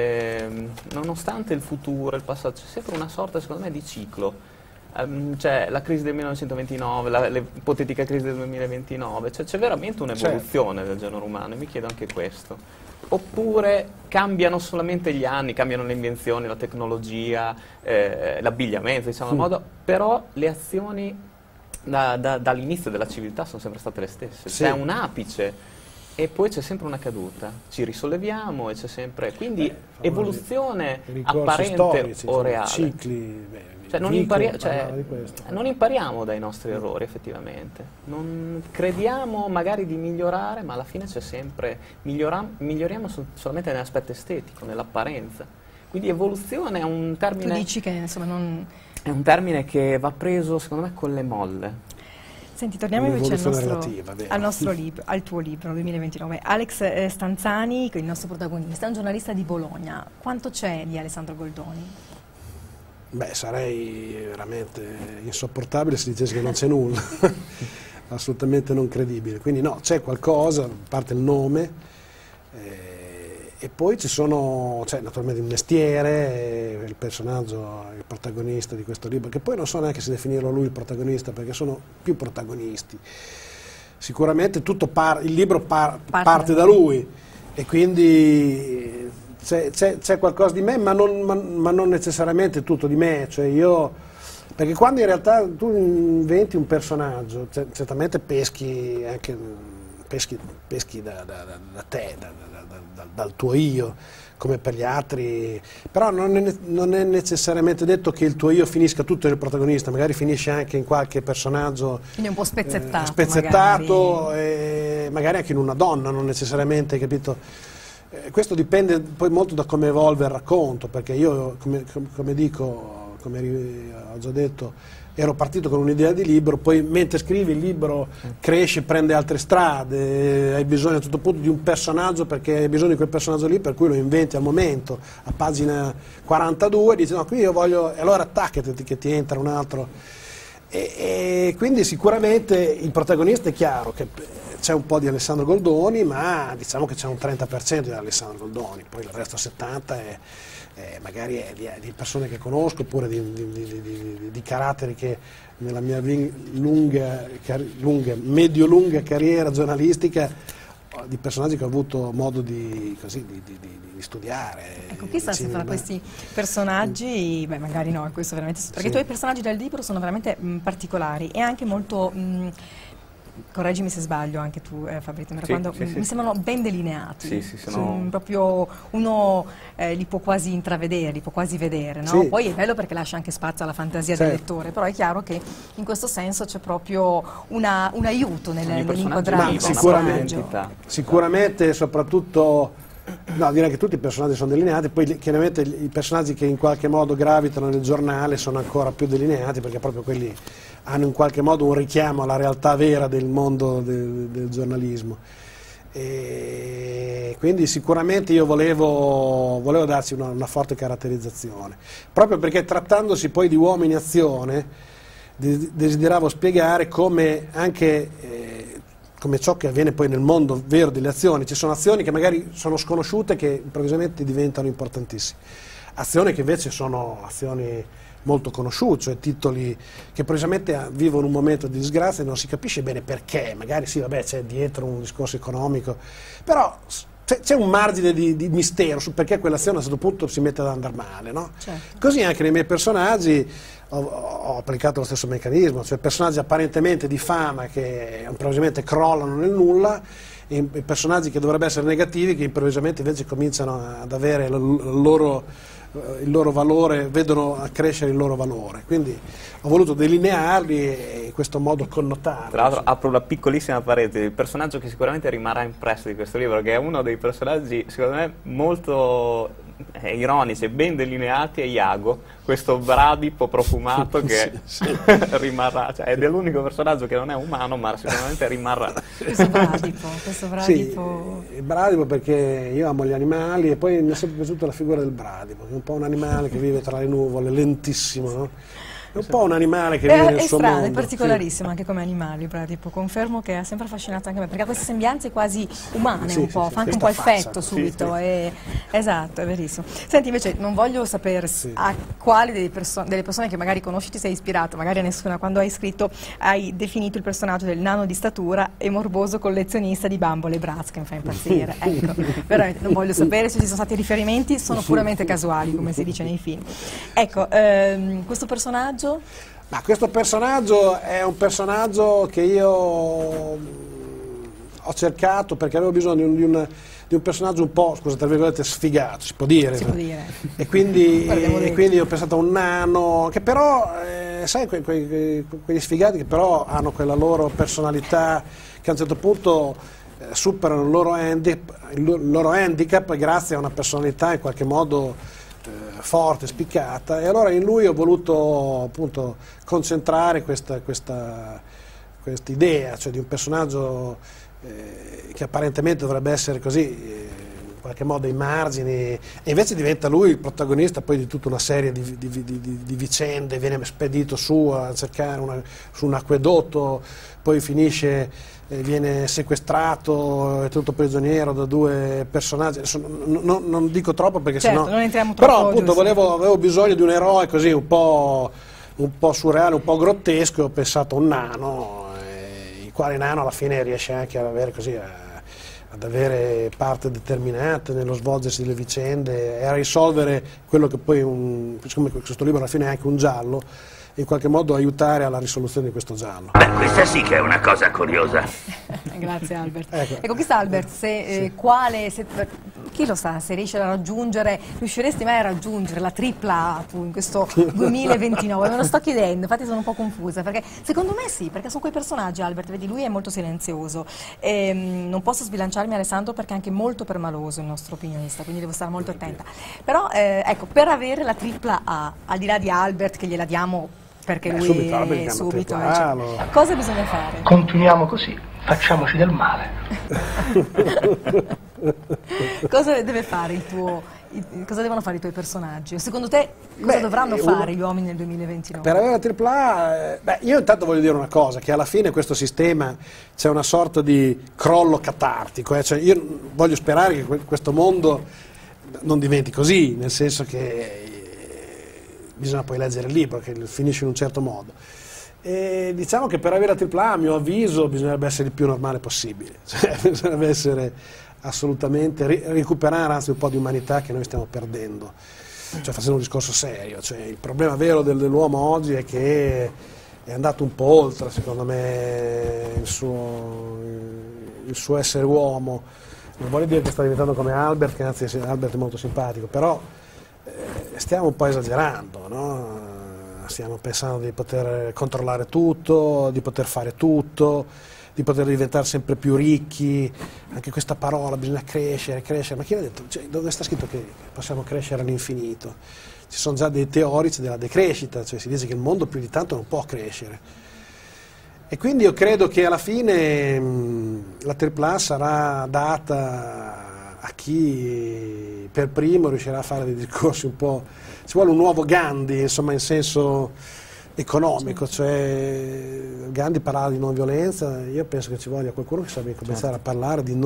nonostante il futuro, il passato, c'è sempre una sorta, secondo me, di ciclo. C'è la crisi del 1929, l'ipotetica crisi del 2029, c'è veramente un'evoluzione del genere umano, e mi chiedo anche questo. Oppure cambiano solamente gli anni, cambiano le invenzioni, la tecnologia, l'abbigliamento, diciamo, modo, però le azioni dall'inizio della civiltà sono sempre state le stesse. C'è un apice e poi c'è sempre una caduta, ci risolleviamo e c'è sempre, quindi evoluzione apparente storici, o reale. Cicli, non impariamo dai nostri errori effettivamente, non crediamo magari di migliorare, ma alla fine c'è sempre, miglioriamo solamente nell'aspetto estetico, nell'apparenza. Quindi evoluzione è un termine... Tu dici che insomma non... È un termine che va preso secondo me con le molle. Senti, torniamo invece relativa, al tuo libro 2029. Alex Stanzani, il nostro protagonista, è un giornalista di Bologna. Quanto c'è di Alessandro Goldoni? Beh, sarei veramente insopportabile se dicessi che non c'è nulla, assolutamente non credibile. Quindi no, c'è qualcosa, a parte il nome, e poi c'è naturalmente il mestiere, il personaggio, il protagonista di questo libro, che poi non so neanche se definirlo lui il protagonista, perché sono più protagonisti. Sicuramente il libro parte da lui, e quindi c'è qualcosa di me, ma non necessariamente tutto di me, perché quando in realtà tu inventi un personaggio, certamente peschi da te, dal tuo io, come per gli altri, però non è necessariamente detto che il tuo io finisca tutto nel protagonista, magari finisce anche in qualche personaggio quindi un po' spezzettato, magari anche in una donna, non necessariamente, capito? Questo dipende poi molto da come evolve il racconto, perché io, come ho già detto, ero partito con un'idea di libro, poi mentre scrivi il libro cresce, prende altre strade, hai bisogno a un certo punto di un personaggio, perché hai bisogno di quel personaggio lì, per cui lo inventi al momento, a pagina 42, dici no, qui io voglio, e allora attaccati che ti entra un altro. E quindi sicuramente il protagonista è chiaro che c'è un po' di Alessandro Goldoni, ma diciamo che c'è un 30% di Alessandro Goldoni, poi il resto 70% magari è di persone che conosco, oppure di caratteri che nella mia medio-lunga carriera giornalistica, di personaggi che ho avuto modo di studiare. Ecco, chissà se fra questi personaggi, beh magari no, questo veramente, perché i tuoi personaggi del libro sono veramente particolari e anche molto... correggimi se sbaglio anche tu, Fabrizio, mi sembrano ben delineati, proprio uno li può quasi intravedere, li può quasi vedere, no? Poi è bello perché lascia anche spazio alla fantasia del lettore, però è chiaro che in questo senso c'è proprio un aiuto nell'inquadrare il personaggio. Sicuramente, soprattutto, no, direi che tutti i personaggi sono delineati, poi chiaramente i personaggi che in qualche modo gravitano nel giornale sono ancora più delineati, perché proprio quelli hanno in qualche modo un richiamo alla realtà vera del mondo del giornalismo. E quindi sicuramente io volevo darci una forte caratterizzazione, proprio perché trattandosi poi di uomini in azione desideravo spiegare come anche come ciò che avviene poi nel mondo vero delle azioni, ci sono azioni che magari sono sconosciute che improvvisamente diventano importantissime, azioni che invece sono azioni molto conosciuti, cioè titoli che precisamente vivono un momento di disgrazia e non si capisce bene perché, magari sì, vabbè, c'è dietro un discorso economico, però c'è un margine di mistero su perché quell'azione a un certo punto si mette ad andare male, no? Certo. Così anche nei miei personaggi ho applicato lo stesso meccanismo, cioè personaggi apparentemente di fama che improvvisamente crollano nel nulla, e personaggi che dovrebbero essere negativi che improvvisamente invece cominciano ad avere il loro valore, vedono crescere il loro valore, quindi ho voluto delinearli e in questo modo connotarli. Tra l'altro apro una piccolissima parentesi, il personaggio che sicuramente rimarrà impresso di questo libro, che è uno dei personaggi secondo me molto ironici e ben delineati, è Iago, questo bradipo profumato che rimarrà, cioè, ed è l'unico personaggio che non è umano, ma sicuramente rimarrà. Questo bradipo. Sì, il bradipo, perché io amo gli animali e poi mi è sempre piaciuta la figura del bradipo, che è un po' un animale che vive tra le nuvole, lentissimo, no? È un po' un animale che vive nel suo mondo. È particolarissimo anche come animale il bradipo, confermo che ha sempre affascinato anche me, perché ha queste sembianze quasi umane, un po', fa anche un po' effetto subito, esatto, è verissimo. Senti, invece non voglio sapere a quali delle persone che magari conosci ti sei ispirato, magari a nessuna, quando hai scritto hai definito il personaggio del nano di statura e morboso collezionista di bambole e Bratz, che mi fa impazzire, ecco, veramente non voglio sapere se ci sono stati riferimenti, sono puramente casuali, come si dice nei film. Ecco, questo personaggio? Ma questo personaggio è un personaggio che io ho cercato perché avevo bisogno di un personaggio un po', scusa, tra virgolette, sfigato, si può dire. Si può dire. E quindi ho pensato a un nano, che però, sai, quegli sfigati che però hanno quella loro personalità che a un certo punto superano il loro handicap grazie a una personalità in qualche modo forte, spiccata, e allora in lui ho voluto appunto concentrare questo idea, cioè di un personaggio che apparentemente dovrebbe essere così, in qualche modo ai margini, e invece diventa lui il protagonista poi di tutta una serie di vicende, viene spedito su a cercare su un acquedotto, poi finisce, viene sequestrato, è tenuto prigioniero da due personaggi. Adesso non dico troppo perché certo, sennò... non entriamo troppo, però appunto avevo bisogno di un eroe così un po' surreale, un po' grottesco, ho pensato a un nano, il quale nano alla fine riesce anche ad avere ad avere parte determinante nello svolgersi delle vicende e a risolvere quello che poi, siccome questo libro alla fine è anche un giallo, in qualche modo aiutare alla risoluzione di questo giallo. Beh, questa sì che è una cosa curiosa. Grazie Albert. Ecco, chissà Albert, chi lo sa, se riusciresti mai a raggiungere la tripla A tu in questo 2029? Me lo sto chiedendo, infatti sono un po' confusa, perché secondo me sì, perché sono quei personaggi, Albert, vedi, lui è molto silenzioso, non posso sbilanciarmi Alessandro perché è anche molto permaloso il nostro opinionista, quindi devo stare molto attenta, però ecco, per avere la tripla A, al di là di Albert che gliela diamo perché lui è subito, cosa bisogna fare? Continuiamo così, facciamoci del male. Cosa deve fare cosa devono fare i tuoi personaggi? Secondo te cosa dovranno fare gli uomini nel 2029? Per avere la AAA, io intanto voglio dire una cosa, che alla fine questo sistema c'è una sorta di crollo catartico, cioè io voglio sperare che questo mondo non diventi così, nel senso che bisogna poi leggere il libro che finisce in un certo modo. E diciamo che per avere la AAA, a mio avviso, bisognerebbe essere il più normale possibile, cioè bisognerebbe essere assolutamente recuperare anzi un po' di umanità che noi stiamo perdendo, cioè facendo un discorso serio, cioè il problema vero dell'uomo oggi è che è andato un po' oltre, secondo me, il suo essere uomo. Non voglio dire che sta diventando come Albert, che anzi Albert è molto simpatico, però stiamo un po' esagerando, no? Stiamo pensando di poter controllare tutto, di poter fare tutto, di poter diventare sempre più ricchi. Anche questa parola, bisogna crescere, ma chi l'ha detto? Cioè, dove sta scritto che possiamo crescere all'infinito? Ci sono già dei teorici della decrescita, cioè si dice che il mondo più di tanto non può crescere. E quindi io credo che alla fine la AAA sarà data a chi per primo riuscirà a fare dei discorsi un po'... Ci vuole un nuovo Gandhi, insomma, in senso economico, cioè Gandhi parlava di non violenza, io penso che ci voglia qualcuno che sappia cominciare a parlare di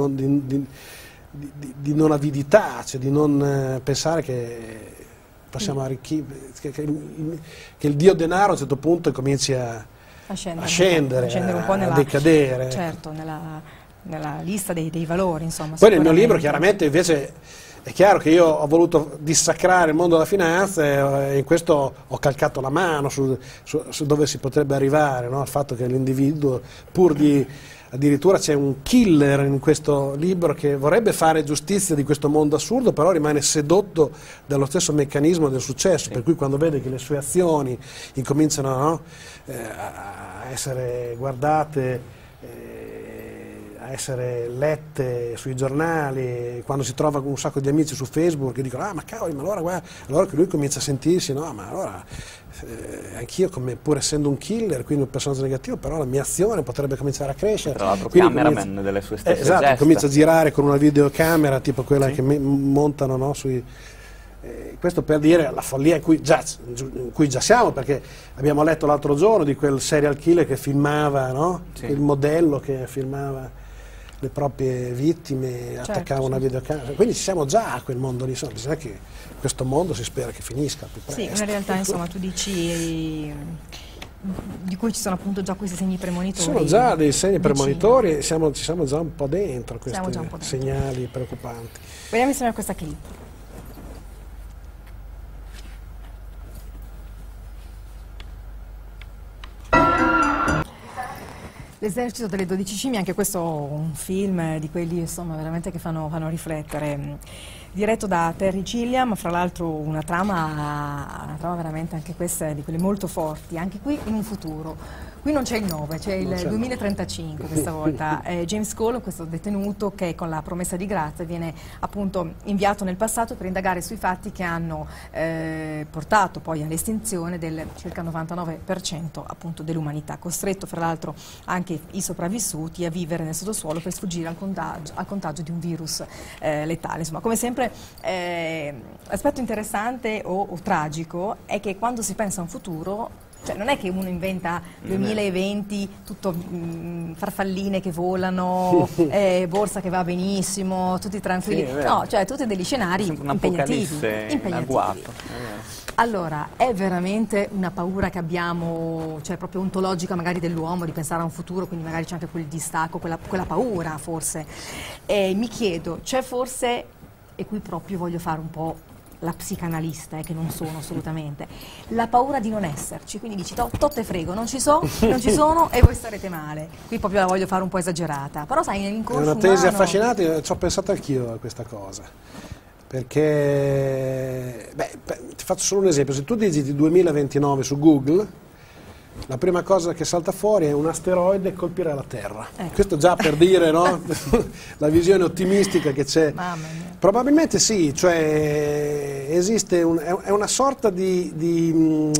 non avidità, cioè di non pensare che possiamo arricchire, che il dio denaro a un certo punto cominci a scendere un po' a decadere. Certo, nella lista dei valori, insomma. Poi nel mio libro chiaramente invece è chiaro che io ho voluto dissacrare il mondo della finanza e in questo ho calcato la mano su dove si potrebbe arrivare, no? Al fatto che l'individuo, addirittura c'è un killer in questo libro che vorrebbe fare giustizia di questo mondo assurdo, però rimane sedotto dallo stesso meccanismo del successo, per cui quando vede che le sue azioni incominciano, no, a essere guardate, a essere lette sui giornali, quando si trova con un sacco di amici su Facebook che dicono ma cavoli, ma allora guarda, allora che lui comincia a sentirsi, no, ma allora anch'io, pur essendo un killer, quindi un personaggio negativo, però la mia azione potrebbe cominciare a crescere. Tra l'altro cameraman delle sue stesse esatto, gesta. comincia a girare con una videocamera tipo quella che montano, no, sui... questo per dire la follia in cui già siamo, perché abbiamo letto l'altro giorno di quel serial killer che filmava, no? Il modello che filmava le proprie vittime, attaccava una videocamera, quindi siamo già a quel mondo lì, insomma, bisogna che questo mondo si spera che finisca più presto. Sì, in realtà insomma tu dici di cui ci sono appunto già questi segni premonitori. Ci sono già dei segni premonitori e ci siamo già un po' dentro questi segnali preoccupanti. Vediamo insieme a questa clip. L'esercito delle 12 scimmie, anche questo un film di quelli insomma veramente che fanno riflettere. diretto da Terry Gilliam, fra l'altro una trama veramente anche questa di quelle molto forti, anche qui in un futuro. Qui non c'è il 9, c'è il 2035 questa volta. James Cole, questo detenuto che con la promessa di grazia viene appunto inviato nel passato per indagare sui fatti che hanno portato poi all'estinzione del circa 99% appunto dell'umanità, costretto fra l'altro anche i sopravvissuti a vivere nel sottosuolo per sfuggire al contagio di un virus letale. Insomma, come sempre l'aspetto interessante o tragico è che quando si pensa a un futuro, cioè non è che uno inventa 2020, tutto farfalline che volano, borsa che va benissimo, tutti tranquilli, no, cioè tutti degli scenari impegnativi. Allora, è veramente una paura che abbiamo, cioè proprio ontologica magari dell'uomo di pensare a un futuro, quindi magari c'è anche quel distacco, quella paura forse. E mi chiedo, c'è forse, e qui proprio voglio fare un po' la psicanalista, che non sono assolutamente, la paura di non esserci, quindi dici te frego, non ci sono e voi starete male. Qui proprio la voglio fare un po' esagerata, però sai, nell'inconscio è una tesi umano... affascinante, ci ho pensato anch'io a questa cosa, perché ti faccio solo un esempio: se tu digiti 2029 su Google, la prima cosa che salta fuori è un asteroide colpirà la Terra. Questo già per dire, no? La visione ottimistica che c'è. Probabilmente sì, cioè esiste è una sorta di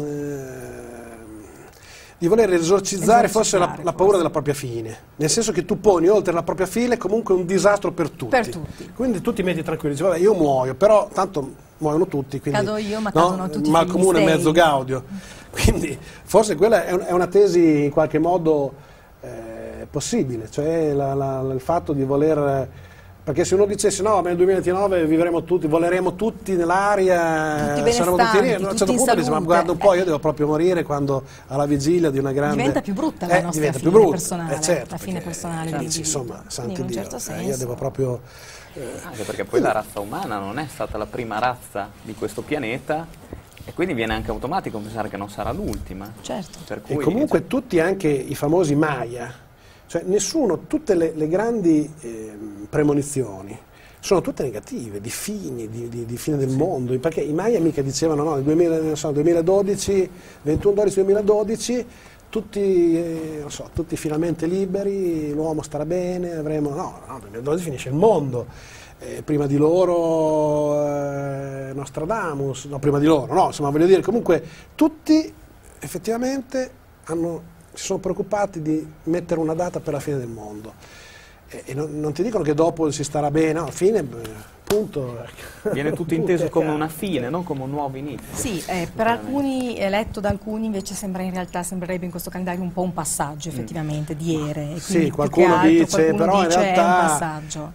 voler esorcizzare forse la paura della propria fine, nel senso che tu poni oltre la propria fine comunque un disastro per tutti. Quindi tu ti metti tranquillo, dici vabbè, io muoio, però tanto muoiono tutti, quindi cado io, ma cadono tutti mal comune mezzo gaudio. Quindi forse quella è una tesi in qualche modo possibile, cioè il fatto di voler... Perché se uno dicesse no, nel 2029 vivremo tutti, voleremo tutti nell'aria, saremo tutti lì, a un certo punto dice, ma guarda un po', io devo proprio morire quando alla vigilia di una grande... Diventa più brutta la nostra fine personale, certo, la fine personale dell'individuo. Insomma, santi in un Dio, certo senso. io devo proprio... Anche perché poi la razza umana non è stata la prima razza di questo pianeta, e quindi viene anche automatico pensare che non sarà l'ultima. Certo. Per cui, e comunque tutti, anche i famosi Maya, cioè nessuno, tutte le grandi premonizioni sono tutte negative, di fini, di fine del mondo, perché i Maya mica dicevano no, nel 2012, 21/12/2012, tutti, tutti finalmente liberi, l'uomo starà bene, avremo... No, 2012 finisce il mondo. Prima di loro Nostradamus, no, prima di loro, no, insomma voglio dire, comunque tutti effettivamente si sono preoccupati di mettere una data per la fine del mondo e non ti dicono che dopo si starà bene, no, fine, punto. Viene tutto inteso come una fine, non come un nuovo inizio. Sì, per alcuni, letto da alcuni, invece sembrerebbe in questo calendario un po' un passaggio effettivamente di ere. Sì, qualcuno dice, però in realtà è un passaggio.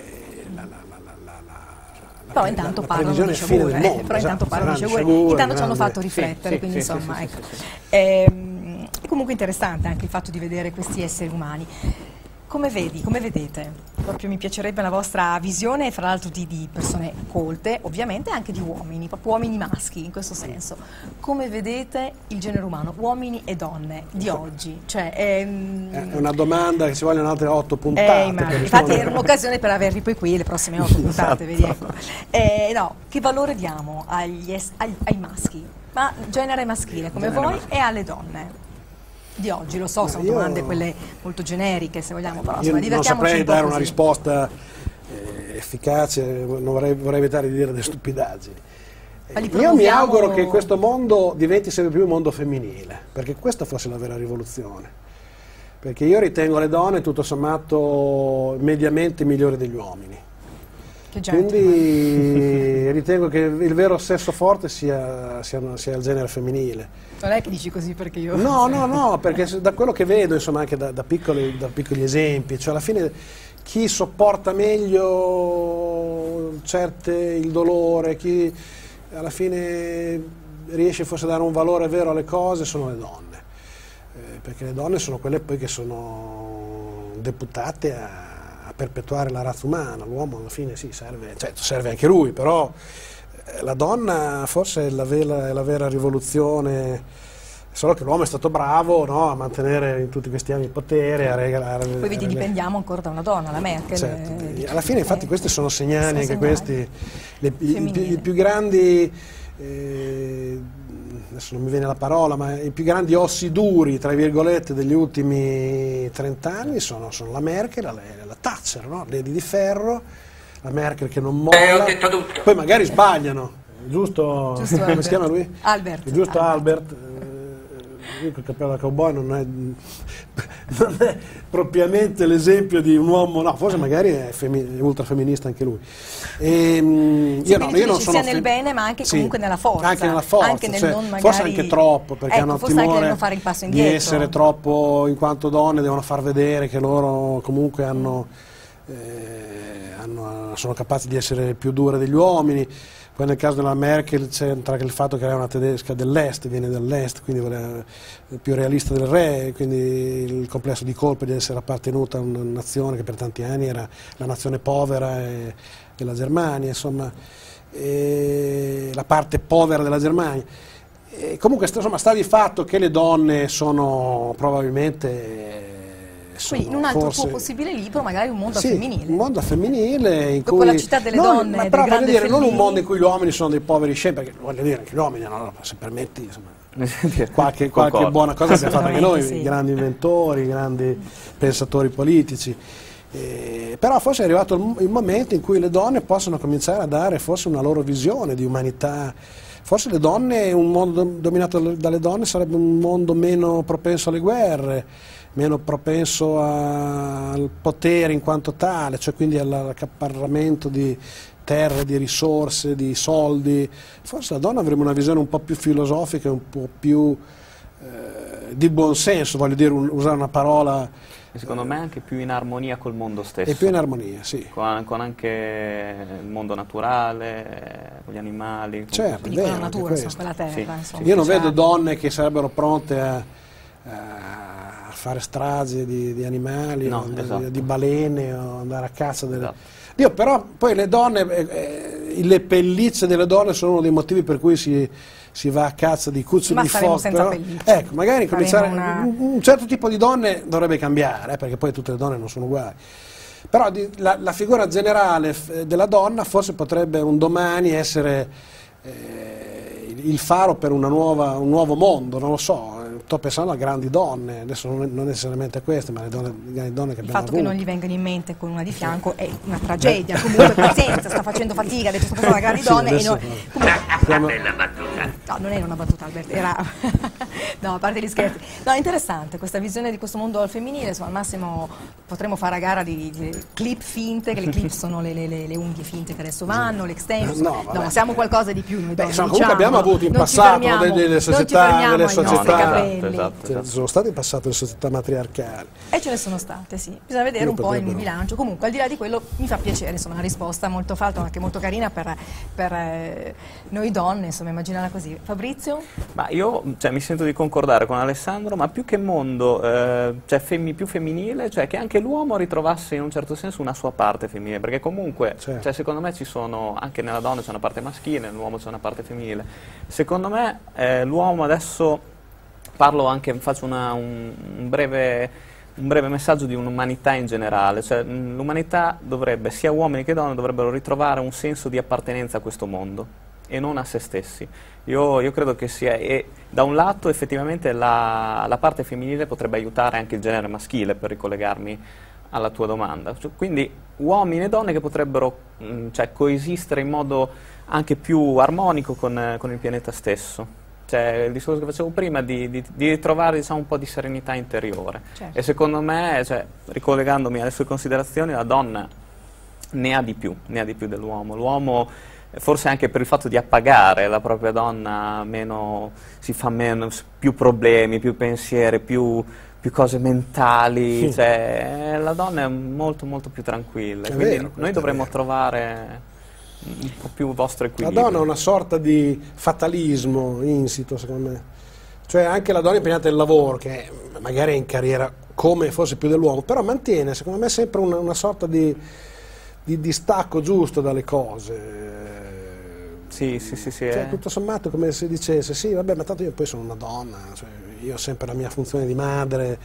Però intanto parlano di sciagure, intanto ci hanno fatto riflettere, quindi insomma, ecco. È comunque interessante anche il fatto di vedere questi esseri umani. Come vedete? Proprio mi piacerebbe la vostra visione, fra l'altro di persone colte, ovviamente anche di uomini, proprio uomini maschi in questo senso. Come vedete il genere umano, uomini e donne di oggi? Cioè, è una domanda che ci vogliono altre 8 puntate. Infatti era un'occasione per averli poi qui le prossime 8 puntate, vedi, ecco. No, che valore diamo ai maschi, ma genere maschile come voi e alle donne? Di oggi, lo so, sono domande quelle molto generiche, se vogliamo, però insomma, divertiamoci un po' non saprei dare così. una risposta efficace, non vorrei evitare di dire delle stupidaggini. Io mi auguro che questo mondo diventi sempre più un mondo femminile, perché questa fosse la vera rivoluzione. Perché io ritengo le donne, tutto sommato, mediamente migliori degli uomini. Quindi ritengo che il vero sesso forte sia il genere femminile. Non è che dici così perché io... No, perché da quello che vedo, insomma, anche da piccoli esempi, cioè alla fine chi sopporta meglio il dolore, chi alla fine riesce forse a dare un valore vero alle cose sono le donne, perché le donne sono quelle poi che sono deputate a perpetuare la razza umana. L'uomo alla fine sì, serve anche lui, però la donna forse è la vera rivoluzione solo che l'uomo è stato bravo, no, a mantenere in tutti questi anni il potere, a regalare. Poi vedi, dipendiamo ancora da una donna, la Merkel. Certo. Alla fine infatti questi sono segnali, anche questi, i più grandi, adesso non mi viene la parola, ma i più grandi ossi duri, tra virgolette, degli ultimi 30 anni sono la Merkel, la Thatcher, no? Lady di ferro, la Merkel che non molla, ho detto tutto. Poi magari sbagliano, giusto come si chiama lui? Albert. Giusto Albert. Lui col cappello da cowboy non è propriamente l'esempio di un uomo, no, forse magari è ultrafemminista anche lui. Io non sono sia nel bene, ma anche comunque nella forza. Anche nella forza, anche nel non magari... forse anche troppo, perché hanno timore fare il passo di essere troppo, in quanto donne devono far vedere che loro comunque sono capaci di essere più dure degli uomini. Poi nel caso della Merkel c'entra il fatto che lei è una tedesca dell'est, viene dall'est, quindi più realista del re, quindi il complesso di colpe di essere appartenuta a una nazione che per tanti anni era la nazione povera della Germania, insomma, la parte povera della Germania. Comunque sta di fatto che le donne sono probabilmente... Quindi in un altro tuo possibile libro magari un mondo femminile. Un mondo femminile in dopo cui... la città delle donne, ma del però grande voglio dire, non un Fellini. mondo in cui gli uomini sono dei poveri scemi, perché voglio dire che gli uomini, se permetti, insomma, qualche buona cosa abbiamo fatto anche noi, sì. grandi inventori, grandi pensatori politici. Però forse è arrivato il momento in cui le donne possono cominciare a dare forse una loro visione di umanità. Forse le donne, un mondo dominato dalle donne sarebbe un mondo meno propenso alle guerre, meno propenso al potere in quanto tale, cioè quindi all'accaparramento di terre, di risorse, di soldi. Forse la donna avrebbe una visione un po' più filosofica, un po' più di buonsenso, voglio dire, usare una parola... Secondo me anche più in armonia col mondo stesso. E più in armonia, sì. Con anche il mondo naturale, con gli animali. Certo, quindi con la natura, insomma, quella terra. Sì. Insomma, Io non vedo donne che sarebbero pronte a fare stragi di animali, no, esatto. di balene, o andare a caccia delle... Esatto. Io però poi le donne, le pellicce delle donne sono uno dei motivi per cui si va a caccia di cuccioli di foca. Senza pellicce. Ecco, magari cominciare un certo tipo di donne dovrebbe cambiare, perché poi tutte le donne non sono uguali. Però la figura generale della donna forse potrebbe un domani essere il faro per un nuovo mondo, non lo so. Sto pensando a grandi donne, adesso non necessariamente a queste, ma le grandi donne che abbiamo il fatto avuto. che non gli vengano in mente con una di fianco è una tragedia. Comunque pazienza, sta facendo fatica, adesso sto pensando a grandi donne e noi... Bella battuta. No, non era una battuta, Albert, era... no, a parte gli scherzi. No, è interessante questa visione di questo mondo al femminile, insomma, al massimo potremmo fare a gara di clip finte, che le clip sono le unghie finte che adesso vanno, l'extension. No, siamo qualcosa di più noi donne, comunque abbiamo avuto in passato delle società... Esatto. Sono state in passato le società matriarcali. E ce ne sono state, sì. Bisogna vedere un po' il bilancio. Comunque, al di là di quello, mi fa piacere, insomma, una risposta molto falsa, anche molto carina per noi donne, insomma, immaginarla così. Fabrizio? Ma io mi sento di concordare con Alessandro, ma più che mondo più femminile, cioè che anche l'uomo ritrovasse in un certo senso una sua parte femminile, perché comunque secondo me ci sono, anche nella donna c'è una parte maschile, nell'uomo c'è una parte femminile. Secondo me l'uomo adesso... faccio un breve messaggio di un'umanità in generale, cioè l'umanità dovrebbe, sia uomini che donne, dovrebbero ritrovare un senso di appartenenza a questo mondo e non a se stessi. Io credo che sia, e da un lato effettivamente la parte femminile potrebbe aiutare anche il genere maschile, per ricollegarmi alla tua domanda, quindi uomini e donne che potrebbero coesistere in modo anche più armonico con il pianeta stesso. Cioè, il discorso che facevo prima di ritrovare, diciamo, un po' di serenità interiore. Certo. E secondo me, ricollegandomi alle sue considerazioni, la donna ne ha di più dell'uomo. L'uomo, forse anche per il fatto di appagare la propria donna, si fa meno, più problemi, più pensieri, più cose mentali. Sì. La donna è molto molto più tranquilla. Quindi noi dovremmo trovare un po' più vostro equilibrio. La donna ha una sorta di fatalismo insito, secondo me. Cioè anche la donna impegnata nel lavoro, che magari è in carriera come forse più dell'uomo, però mantiene, secondo me, sempre una sorta di distacco giusto dalle cose. Sì. Cioè, tutto sommato, come se dicesse, sì, vabbè, ma tanto io poi sono una donna, cioè, io ho sempre la mia funzione di madre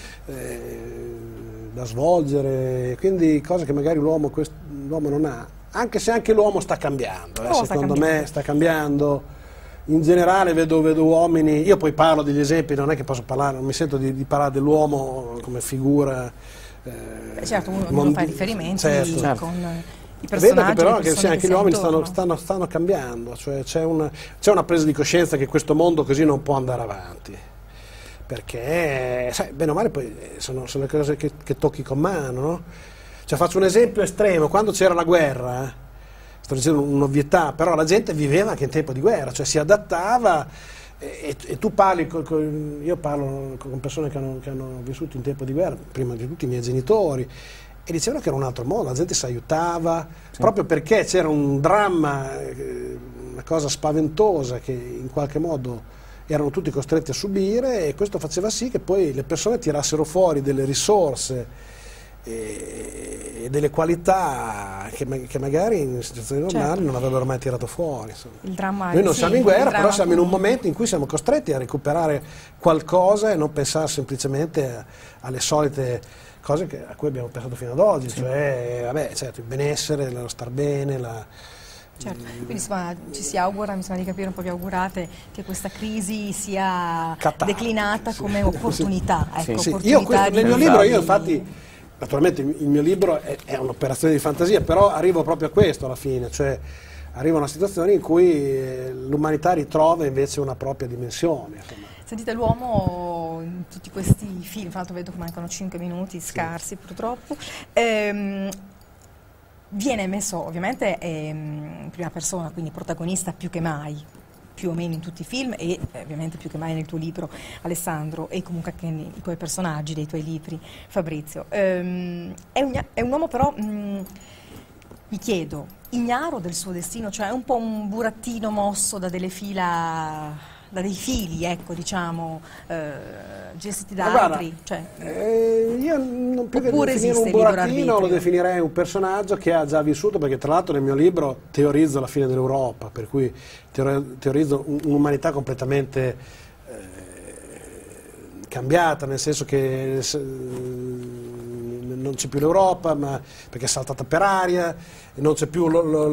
da svolgere, quindi cose che magari l'uomo non ha, anche se anche l'uomo sta cambiando, secondo me sta cambiando. In generale vedo uomini, io poi parlo degli esempi, non è che posso parlare, non mi sento di parlare dell'uomo come figura. Certo, uno fa riferimenti certo. con i personaggi. Vedo che però che anche gli uomini stanno cambiando, cioè c'è una presa di coscienza che questo mondo così non può andare avanti, perché sai, bene o male poi sono le cose che tocchi con mano, no? Cioè, faccio un esempio estremo: quando c'era la guerra, sto dicendo un'ovvietà, però la gente viveva anche in tempo di guerra, cioè si adattava, e tu parli, io parlo con persone che hanno vissuto in tempo di guerra, prima di tutti i miei genitori, e dicevano che era un altro modo, la gente si aiutava, proprio perché c'era un dramma, una cosa spaventosa che in qualche modo erano tutti costretti a subire, e questo faceva sì che poi le persone tirassero fuori delle risorse e delle qualità che magari in situazioni normali non avrebbero mai tirato fuori. Il dramma, noi non siamo in guerra, però siamo in un momento in cui siamo costretti a recuperare qualcosa e non pensare semplicemente alle solite cose a cui abbiamo pensato fino ad oggi, cioè vabbè, certo, il benessere, lo star bene, Certo, quindi insomma, ci si augura, mi sembra di capire, un po' vi augurate che questa crisi sia declinata come opportunità. Ecco, opportunità nel mio libro, io infatti, naturalmente il mio libro è un'operazione di fantasia, però arrivo proprio a questo alla fine, cioè arrivo a una situazione in cui l'umanità ritrova invece una propria dimensione. Insomma. Sentite, l'uomo in tutti questi film, tra l'altro vedo che mancano 5 minuti, scarsi purtroppo, viene messo ovviamente in prima persona, quindi protagonista più che mai, più o meno in tutti i film, e ovviamente più che mai nel tuo libro, Alessandro, e comunque anche nei tuoi personaggi dei tuoi libri, Fabrizio. È un uomo però, mi chiedo, ignaro del suo destino, cioè è un po' un burattino mosso da delle fila, da dei fili, ecco, diciamo, gestiti da altri. Io non più che definire un burattino, lo definirei un personaggio che ha già vissuto, perché tra l'altro nel mio libro teorizzo la fine dell'Europa, per cui teorizzo un'umanità completamente cambiata, nel senso che non c'è più l'Europa, perché è saltata per aria, non c'è più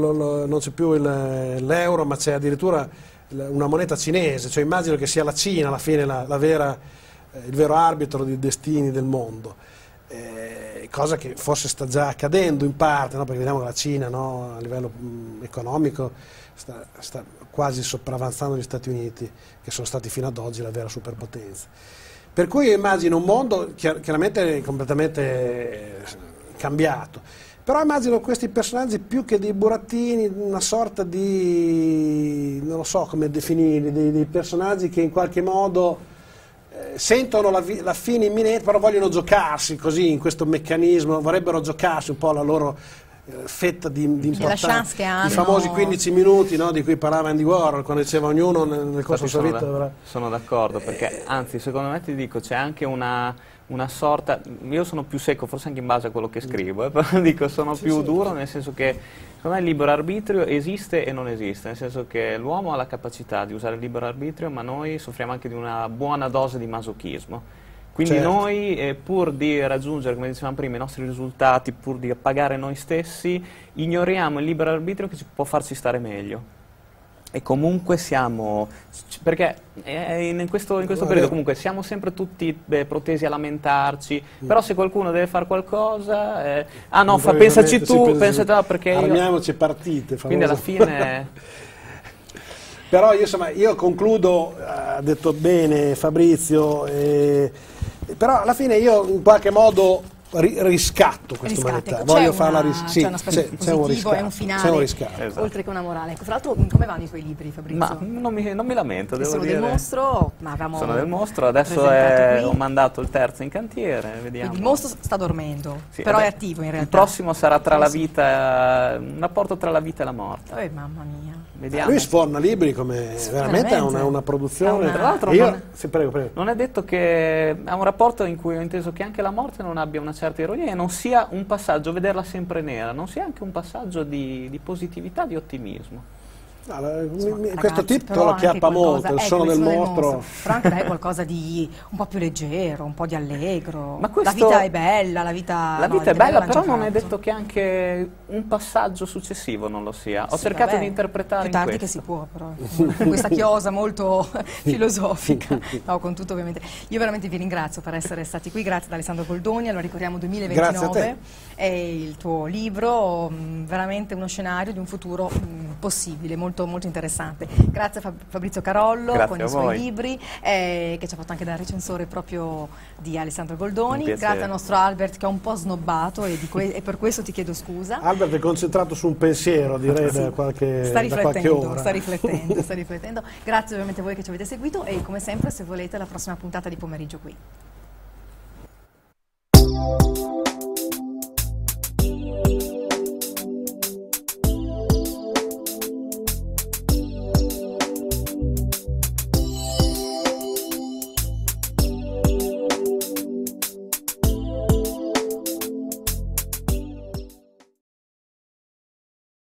l'euro, ma c'è addirittura una moneta cinese, cioè immagino che sia la Cina alla fine il vero arbitro dei destini del mondo, cosa che forse sta già accadendo in parte, no? Perché vediamo che la Cina, no, a livello economico sta quasi sopravanzando gli Stati Uniti, che sono stati fino ad oggi la vera superpotenza. Per cui immagino un mondo chiaramente completamente cambiato. Però immagino questi personaggi più che dei burattini, una sorta di, non lo so come definirli, dei personaggi che in qualche modo sentono la fine imminente, però vogliono giocarsi così in questo meccanismo, vorrebbero giocarsi un po' la loro fetta di importanza, i famosi 15 minuti, no, di cui parlava Andy Warhol, quando diceva ognuno nel corso della sua vita. Sono d'accordo, perché anzi secondo me ti dico c'è anche una sorta, io sono più secco forse anche in base a quello che scrivo, però dico sono più duro, nel senso che secondo me il libero arbitrio esiste e non esiste, nel senso che l'uomo ha la capacità di usare il libero arbitrio, ma noi soffriamo anche di una buona dose di masochismo. Quindi noi, pur di raggiungere, come dicevamo prima, i nostri risultati, pur di pagare noi stessi, ignoriamo il libero arbitrio che ci può farci stare meglio. E comunque siamo, perché in questo periodo comunque siamo sempre tutti protesi a lamentarci, però se qualcuno deve fare qualcosa, no, pensaci tu, perché armiamoci partite. Quindi alla fine... Però io concludo, ha detto bene Fabrizio, però alla fine io in qualche modo riscatto questa umanità, voglio farla c'è un aspetto positivo, è un finale, esatto. Oltre che una morale. Tra l'altro, come vanno i tuoi libri, Fabrizio? Ma non mi lamento, devo sono dire. Del mostro, ma sono del mostro, adesso ho mandato il terzo in cantiere, vediamo. Quindi il mostro sta dormendo, però è attivo in realtà. Il prossimo sarà tra la vita, un rapporto tra la vita e la morte. Mamma mia. Vediamo. Lui sforna libri come veramente una produzione. Tra l'altro prego. Non è detto che ha un rapporto in cui ho inteso che anche la morte non abbia una certa ironia e non sia un passaggio, vederla sempre nera, non sia anche un passaggio di positività, di ottimismo. questo titolo acchiappa molto, il suono del mostro. Però anche dai qualcosa di un po' più leggero, un po' di allegro. Ma questo, la vita è bella, la vita è bella, però non è detto che anche un passaggio successivo non lo sia. Ho cercato di interpretare più tardi in che si può, però questa chiosa molto filosofica. No, con tutto ovviamente. Io veramente vi ringrazio per essere stati qui, grazie ad Alessandro Goldoni, lo ricordiamo 2029, è il tuo libro, veramente uno scenario di un futuro possibile, molto interessante. Grazie a Fabrizio Carollo con i suoi libri, che ci ha fatto anche da recensore proprio di Alessandro Goldoni. Grazie al nostro Albert che ha un po' snobbato e per questo ti chiedo scusa. Albert è concentrato su un pensiero, direi, da qualche ora. Sta riflettendo. Grazie ovviamente a voi che ci avete seguito e come sempre, se volete, la prossima puntata di pomeriggio qui.